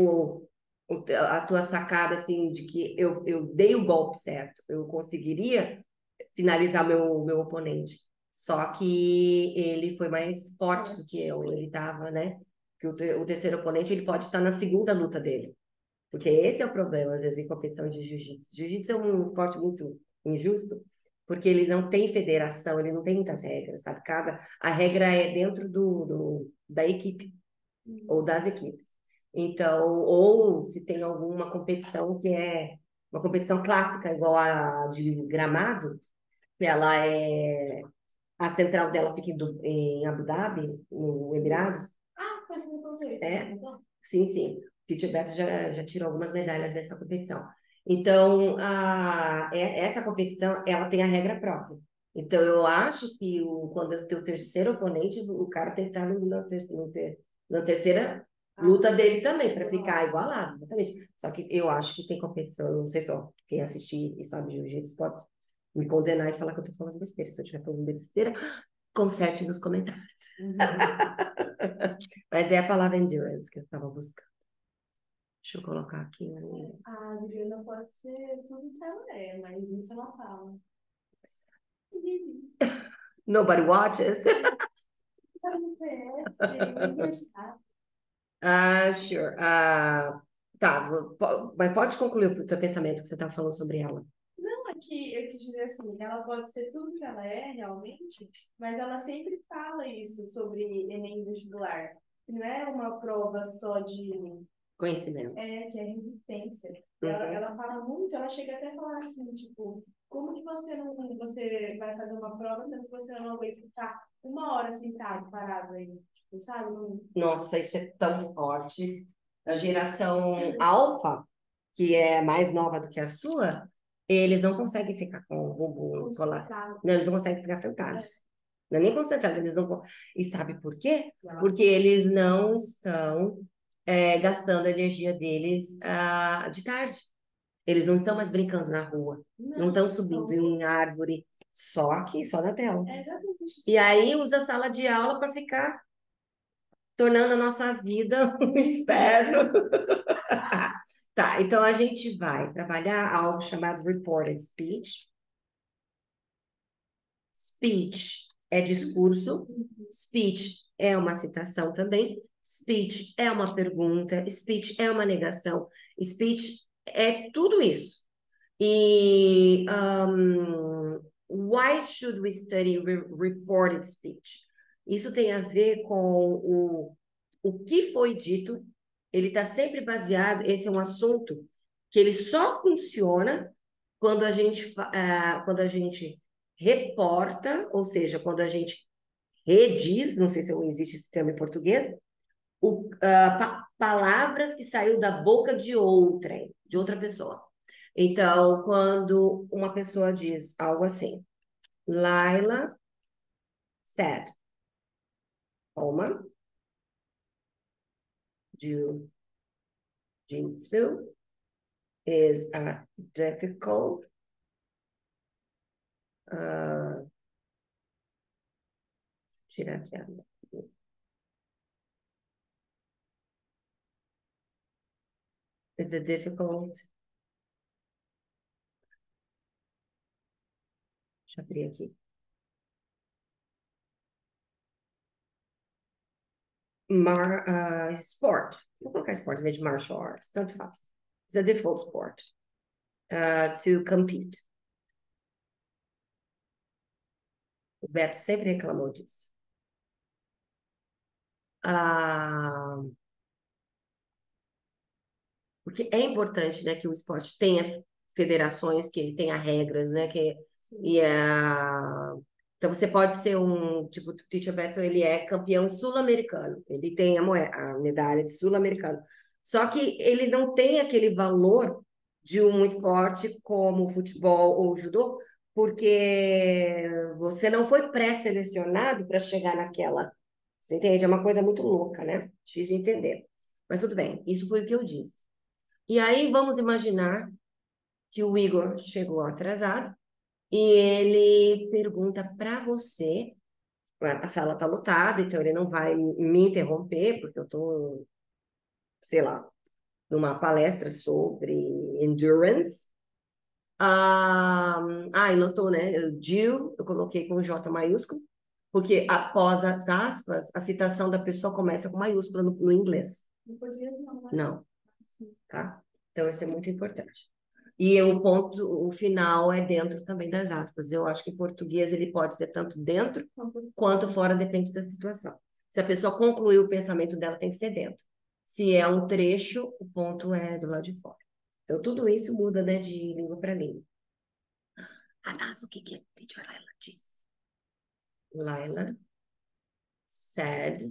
a tua sacada assim de que eu dei o golpe certo, eu conseguiria finalizar meu oponente. Só que ele foi mais forte do que eu, ele estava, né? Que o terceiro oponente ele pode estar na segunda luta dele. Porque esse é o problema, às vezes, em competição de jiu-jitsu. Jiu-jitsu é um esporte muito injusto, porque ele não tem federação, ele não tem muitas regras, sabe? A regra é dentro da equipe, ou das equipes. Então, ou se tem alguma competição que é uma competição clássica, igual a de gramado, que ela a central dela fica em Abu Dhabi, no Emirados. Faz no contexto. Sim, sim. O Teacher Beto já tirou algumas medalhas dessa competição. Então, essa competição, ela tem a regra própria. Então, eu acho que quando eu tenho o terceiro oponente, o cara tem que estar na terceira luta dele também, para ficar igualado, exatamente. Só que eu acho que tem competição, eu não sei só, quem assistir e sabe jiu-jitsu pode me condenar e falar que eu estou falando besteira. Se eu estiver falando besteira, Conserte nos comentários. Mas é a palavra endurance que eu estava buscando. Deixa eu colocar aqui. A Adriana pode ser tudo que ela é, mas isso ela fala. Nobody watches. Sure. Tá, mas pode concluir o teu pensamento que você estava falando sobre ela. Não, aqui eu quis dizer assim, ela pode ser tudo que ela é realmente, mas ela sempre fala isso sobre Enem vestibular. Não é uma prova só de Conhecimento. que é resistência. Ela fala muito, ela chega até a falar assim, tipo, como que você vai fazer uma prova sendo que você não aguenta ficar 1 hora sentado, parado aí, tipo, sabe? Nossa, isso é tão forte. A geração alfa, que é mais nova do que a sua, eles não conseguem ficar com o bumbum colado. Não, eles não conseguem ficar sentados. Não é nem concentrados, eles não. E sabe por quê? Porque eles não estão gastando a energia deles de tarde. Eles não estão mais brincando na rua, não estão subindo em árvore, só aqui, só na tela. É exatamente isso. E aí usa a sala de aula para ficar tornando a nossa vida um inferno. Tá, então a gente vai trabalhar algo chamado reported speech. Speech é discurso, speech é uma citação também, speech é uma pergunta, speech é uma negação, speech é tudo isso. E why should we study reported speech? Isso tem a ver com o que foi dito, ele está sempre baseado, esse é um assunto que ele só funciona quando quando a gente reporta, ou seja, quando a gente rediz, não sei se existe esse termo em português, palavras que saiu da boca de outra pessoa. Então, quando uma pessoa diz algo assim, Laila said, Jiu-Jitsu is a difficult tirar aqui a is a difficult. Deixa eu abrir aqui. Sport. Vou colocar esporte em vez de martial arts, tanto faz. It's a difficult sport to compete. O Beto sempre reclamou disso. Porque é importante, né, que o esporte tenha federações, que ele tenha regras, né, então você pode ser tipo, o Teacher Beto, ele é campeão sul-americano, ele tem a medalha de sul-americano, só que ele não tem aquele valor de um esporte como o futebol ou o judô, porque você não foi pré-selecionado para chegar naquela, você entende? É uma coisa muito louca, né? Difícil de entender. Mas tudo bem, isso foi o que eu disse. E aí vamos imaginar que o Igor chegou atrasado e ele pergunta para você, a sala está lotada, então ele não vai me interromper, porque eu estou, sei lá, numa palestra sobre endurance. E notou, né? Jill, eu coloquei com J maiúsculo, porque após as aspas, a citação da pessoa começa com maiúscula no inglês. No português não, né? Não, tá? Então, isso é muito importante. E o final é dentro também das aspas. Eu acho que em português ele pode ser tanto dentro quanto fora, depende da situação. Se a pessoa concluiu o pensamento dela, tem que ser dentro. Se é um trecho, o ponto é do lado de fora. Então, tudo isso muda, né, de língua para língua. Mas o que a teacher Laila disse? Laila said,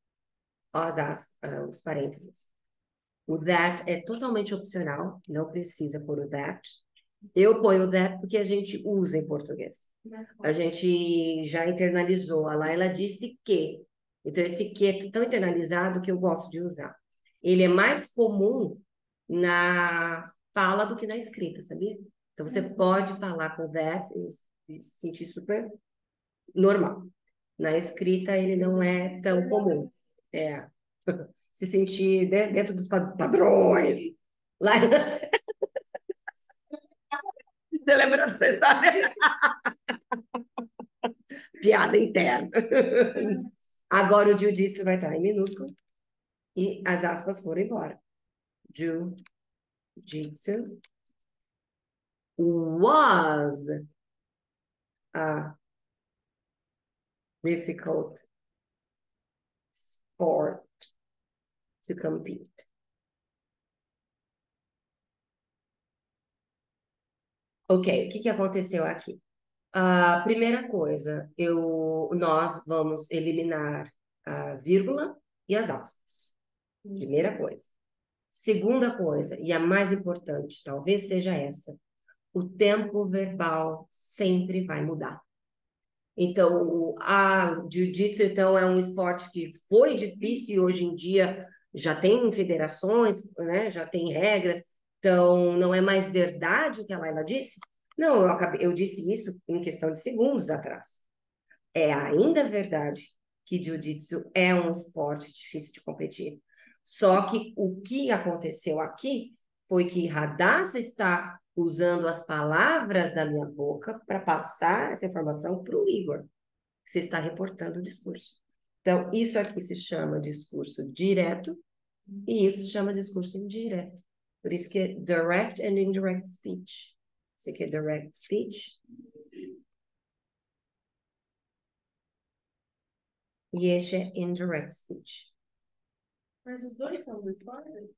os parênteses. O that é totalmente opcional, não precisa pôr o that. Eu ponho o that porque a gente usa em português. A gente já internalizou. A Laila disse que. Então, esse que é tão internalizado que eu gosto de usar. Ele é mais comum na fala do que na escrita, sabia? Então, você pode falar com that e se sentir super normal. Na escrita, ele não é tão comum. É. Se sentir dentro dos padrões. Lá você lembra dessa história? Piada interna. Agora o jiu-jitsu vai estar em minúsculo e as aspas foram embora. Jiu-jitsu was a difficult sport to compete. Ok, o que aconteceu aqui? A primeira coisa, nós vamos eliminar a vírgula e as aspas. Primeira coisa. Segunda coisa, e a mais importante, talvez seja essa, o tempo verbal sempre vai mudar. Então, a jiu-jitsu, então, é um esporte que foi difícil e hoje em dia já tem federações, né? Já tem regras. Então, não é mais verdade o que a Laila disse? Não, eu disse isso em questão de segundos atrás. É ainda verdade que jiu-jitsu é um esporte difícil de competir. Só que o que aconteceu aqui foi que Radassa está usando as palavras da minha boca para passar essa informação para o Igor. Você está reportando o discurso. Então, isso aqui se chama discurso direto e isso se chama discurso indireto. Por isso que é direct and indirect speech. Isso aqui é direct speech. E este é indirect speech. Mas os dois são recorded?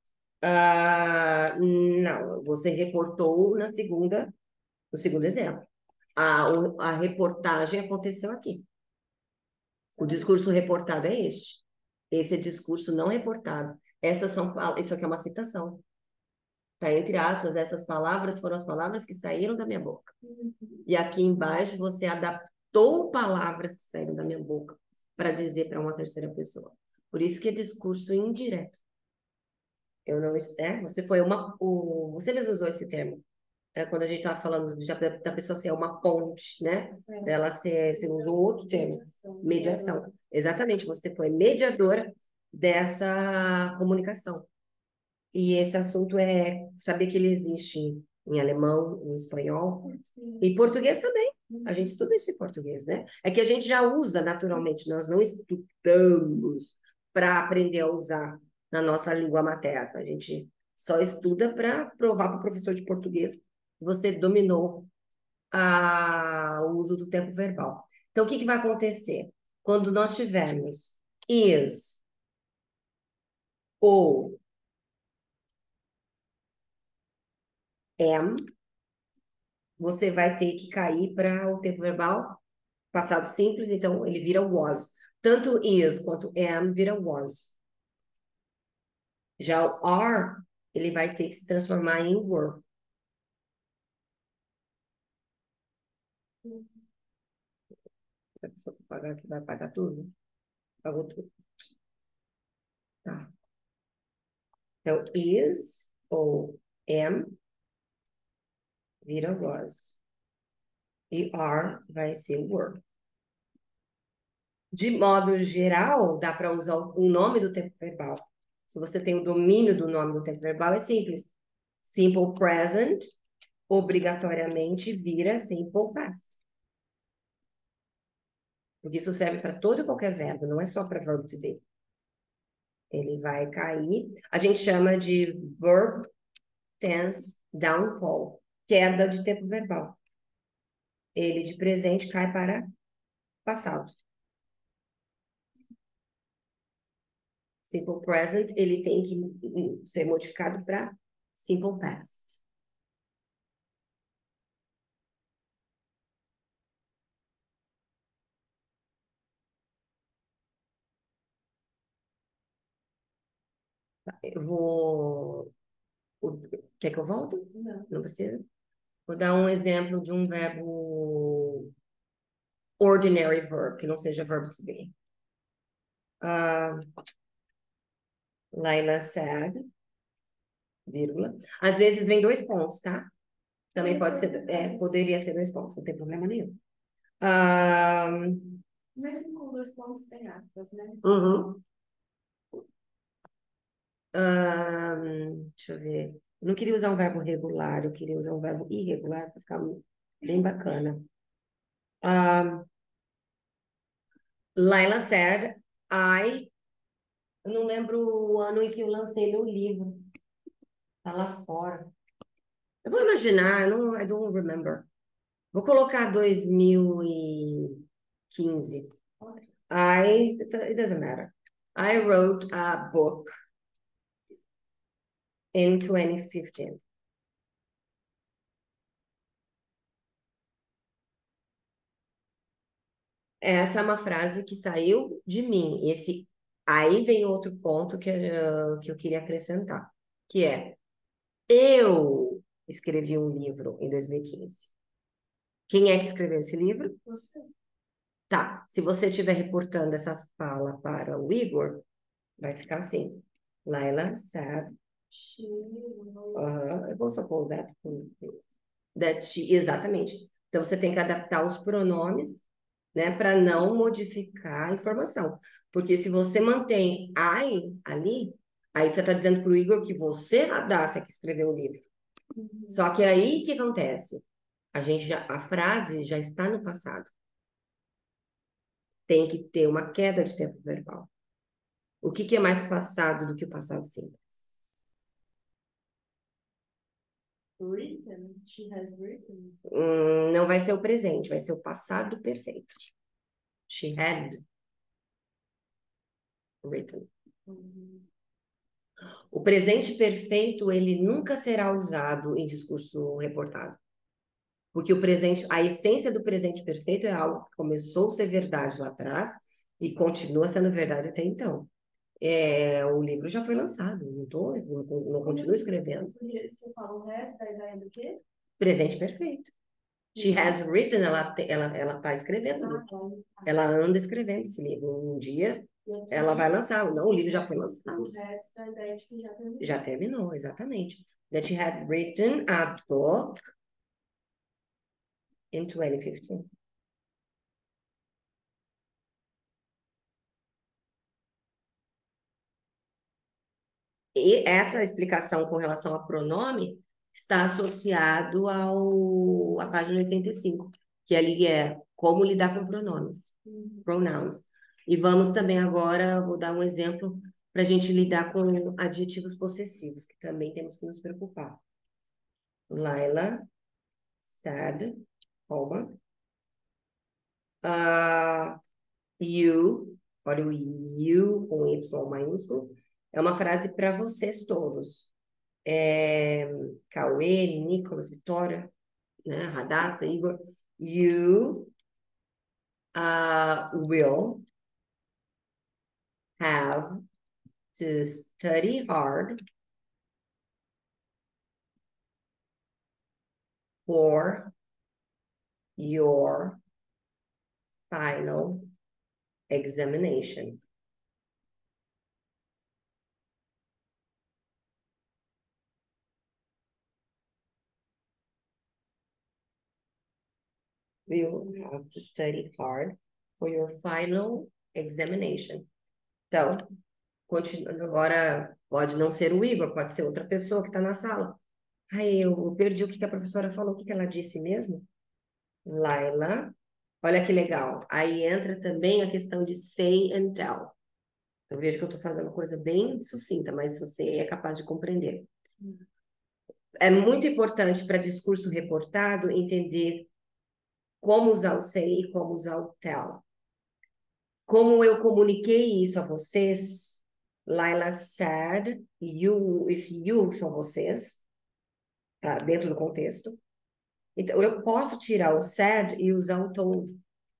Não, você reportou no segundo exemplo. A reportagem aconteceu aqui. O discurso reportado é este. Esse é discurso não reportado. Isso aqui é uma citação. Está entre aspas, essas palavras foram as palavras que saíram da minha boca. E aqui embaixo você adaptou palavras que saíram da minha boca para dizer para uma terceira pessoa. Por isso que é discurso indireto. Eu não, você mesmo usou esse termo. Quando a gente estava falando da pessoa ser uma ponte, né? Dela você usou outro termo, mediação. Exatamente, você foi mediadora dessa comunicação. E esse assunto é saber que ele existe em alemão, em espanhol, e português também. A gente estuda isso em português, né? É que a gente já usa naturalmente, nós não estudamos para aprender a usar na nossa língua materna. A gente só estuda para provar para o professor de português que você dominou o uso do tempo verbal. Então, o que vai acontecer? Quando nós tivermos is ou am, você vai ter que cair para o tempo verbal passado simples, então ele vira was. Tanto is quanto am vira was. Já o are, ele vai ter que se transformar em were. A pessoa pagar aqui vai pagar tudo? Pagou tudo. Tá. Então, is ou am vira was. E are vai ser were. De modo geral, dá para usar o nome do tempo verbal. Se você tem o domínio do nome do tempo verbal, é simples. Simple present, obrigatoriamente, vira simple past. Porque isso serve para todo e qualquer verbo, não é só para verbo to be. Ele vai cair. A gente chama de verb tense downfall, queda de tempo verbal. Ele de presente cai para passado. Simple present, ele tem que ser modificado para simple past. Eu vou... Quer que eu volte? Não. Não precisa? Vou dar um exemplo de um verbo ordinary verb, que não seja verb to be. Laila said, vírgula. Às vezes vem 2 pontos, tá? Também pode ser, poderia ser 2 pontos, não tem problema nenhum. Mesmo com 2 pontos tem aspas, né? Uhum. Deixa eu ver. Eu não queria usar um verbo regular, eu queria usar um verbo irregular para ficar bem bacana. Laila said, eu não lembro o ano em que eu lancei meu livro. Tá lá fora. Eu vou imaginar, I don't remember. Vou colocar 2015. It doesn't matter. I wrote a book in 2015. Essa é uma frase que saiu de mim. Aí vem outro ponto que eu queria acrescentar, que é, eu escrevi um livro em 2015. Quem é que escreveu esse livro? Você. Tá, se você estiver reportando essa fala para o Igor, vai ficar assim. Laila said, She. eu vou supor exatamente. Então, você tem que adaptar os pronomes, né, para não modificar a informação. Porque se você mantém I ali, aí você está dizendo para o Igor que você, Radassa, que escreveu o livro. Só que aí, o que acontece? A frase já está no passado. Tem que ter uma queda de tempo verbal. O que é mais passado do que o passado simples? Written. She has written. Não vai ser o presente, vai ser o passado perfeito. She had written. O presente perfeito, ele nunca será usado em discurso reportado. Porque a essência do presente perfeito é algo que começou a ser verdade lá atrás e continua sendo verdade até então. O livro já foi lançado, não continuo escrevendo. Você fala o resto da ideia do quê? Presente perfeito. She has written, ela está escrevendo o livro. Ela anda escrevendo esse livro. Um dia ela vai lançar. Não, o livro já foi lançado. O resto da ideia de que já terminou. Já terminou, exatamente. That she had written a book in 2015. E essa explicação com relação a pronome está associado à página 85, que ali é como lidar com pronomes, pronouns. E vamos também agora, vou dar um exemplo para a gente lidar com adjetivos possessivos, que também temos que nos preocupar. Laila said, you, olha o you com Y maiúsculo, é uma frase para vocês todos. Cauê, Nicolas, Vitória, né, Radassa, Igor, you will have to study hard for your final examination. You have to study hard for your final examination. Então, continuando agora, pode não ser o Igor, pode ser outra pessoa que está na sala. Ai, eu perdi o que a professora falou, o que ela disse mesmo? Laila, olha que legal. Aí entra também a questão de say and tell. Eu vejo que eu estou fazendo coisa bem sucinta, mas você é capaz de compreender. É muito importante para discurso reportado entender como usar o say e como usar o tell. Como eu comuniquei isso a vocês, Laila said, esse you são vocês, tá? Dentro do contexto. Então, eu posso tirar o said e usar o told.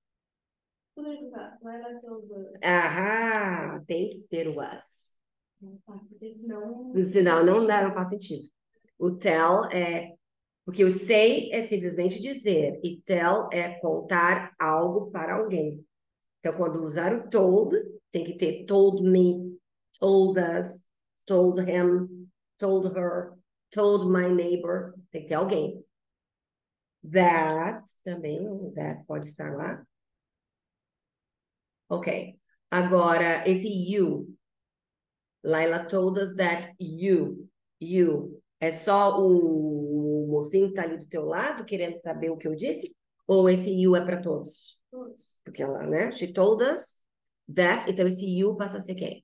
Laila told us. Tem que ter o was. Porque senão... Senão não faz sentido. O tell porque o say é simplesmente dizer, e tell é contar algo para alguém. Então, quando usar o told, tem que ter told me, told us, told him, told her, told my neighbor. Tem que ter alguém. That também, that pode estar lá. Ok. Agora, esse you. Laila told us that you. É só o mocinho que tá ali do teu lado querendo saber o que eu disse? Ou esse you é para todos? Todos. Porque ela, né? She told us that. Então, esse you passa a ser quem?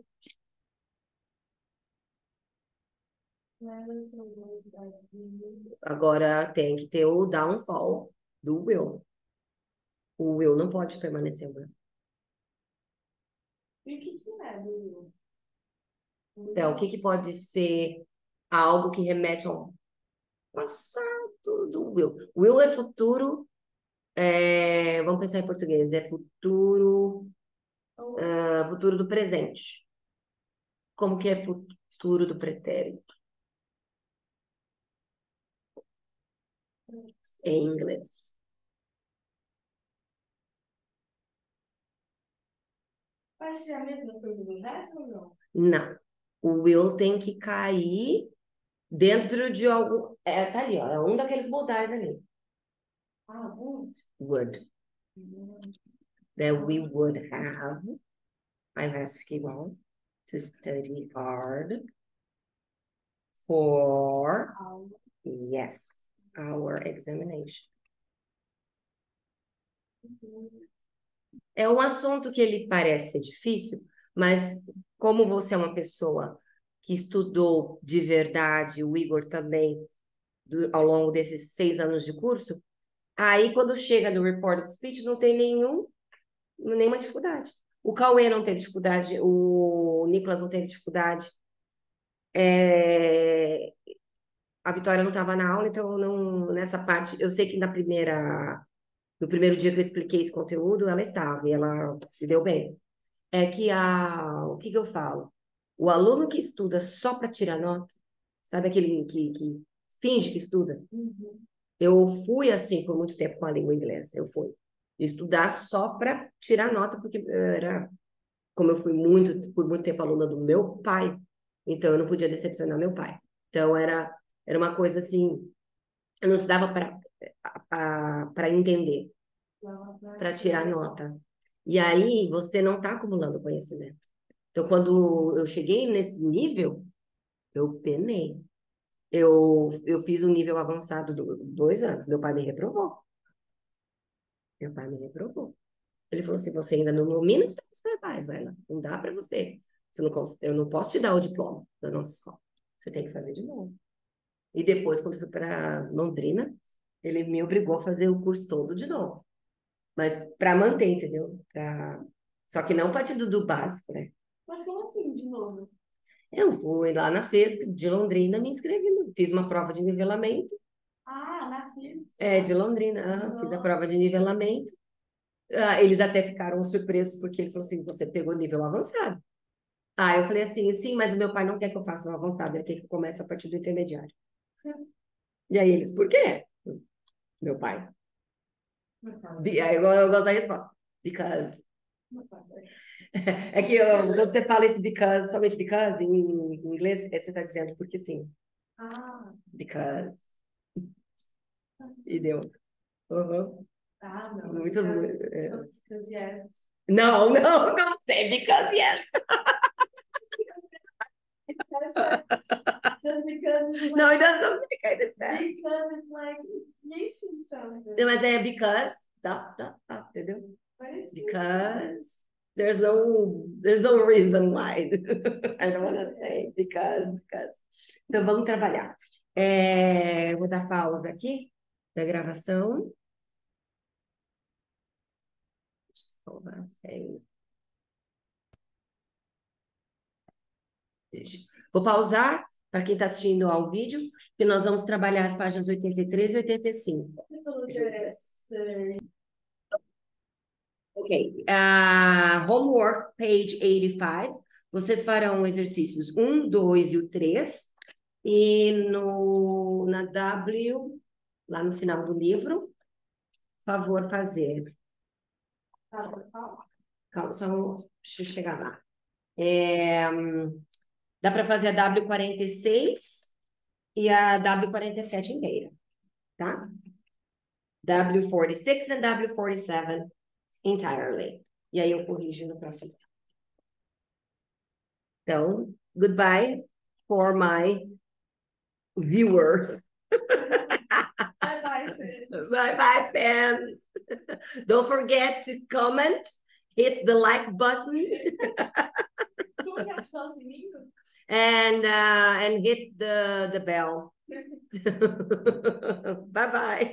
Ela told us that you. Agora tem que ter o downfall do will. O will não pode permanecer o will. E o que é do you? Então, o que que pode ser algo que remete ao passado do will? Will é futuro, vamos pensar em português, é futuro, futuro do presente. Como que é futuro do pretérito? Em inglês. Vai ser a mesma coisa do resto ou não? Não. O will tem que cair dentro de algo. Tá ali, ó. É um daqueles modais ali. Ah, would. Would. That we would have. Aí o resto fica igual. To study hard for, yes, our examination. É um assunto que ele parece ser difícil, mas como você é uma pessoa que estudou de verdade, o Igor também, ao longo desses 6 anos de curso, aí quando chega no reported speech não tem nenhuma dificuldade. O Cauê não teve dificuldade, o Nicolas não teve dificuldade. A Vitória não estava na aula, então não, nessa parte, eu sei que no primeiro dia que eu expliquei esse conteúdo, ela estava e ela se deu bem. É que o que eu falo? O aluno que estuda só para tirar nota, sabe aquele que finge que estuda? Eu fui assim por muito tempo com a língua inglesa, eu fui estudar só para tirar nota, porque como eu fui por muito tempo aluna do meu pai, então eu não podia decepcionar meu pai. Então era uma coisa assim, eu não estudava para entender, para tirar nota. E aí você não está acumulando conhecimento. Então, quando eu cheguei nesse nível, eu penei. Eu fiz um nível avançado 2 anos. Meu pai me reprovou. Meu pai me reprovou. Ele falou assim: você ainda não domina os tempos verbais, vai lá. Não dá para você. Eu não posso te dar o diploma da nossa escola. Você tem que fazer de novo. E depois, quando fui para Londrina, ele me obrigou a fazer o curso todo de novo. Mas para manter, entendeu? Só que não partindo do básico, né? Mas como assim, de novo? Eu fui lá na FESC de Londrina, me inscrevi, fiz uma prova de nivelamento. Ah, na física. De Londrina, fiz a prova de nivelamento. Eles até ficaram surpresos, porque ele falou assim, você pegou nível avançado. Eu falei assim, sim, mas o meu pai não quer que eu faça o avançado, ele quer que eu comece a partir do intermediário. E aí eles, por quê? Meu pai. Aí eu gosto da resposta. Because. É que quando você fala esse because, somente because, em inglês, você está dizendo porque sim. Because. E deu. Uhum. Não. Muito bom. Because yes. Não sei, because yes. Just because it's like, No, it doesn't make any sense. because it's like missing something. Mas é because, entendeu? But it's Because there's no reason why. I don't want to say because. Então vamos trabalhar. Vou dar pausa aqui da gravação. Vou pausar para quem está assistindo ao vídeo, que nós vamos trabalhar as páginas 83 e 85. Ok. Homework, page 85. Vocês farão exercícios 1, 2 e o 3. E na W, lá no final do livro, favor fazer. Calma, só deixa eu chegar lá. Dá para fazer a W46 e a W47 inteira, tá? W46 and W47 entirely. E aí eu corrijo no próximo. Então, goodbye for my viewers. Bye-bye, fans. Bye-bye, fans. Don't forget to comment, hit the like button. Como que ativar o sininho? And hit the bell. Bye-bye.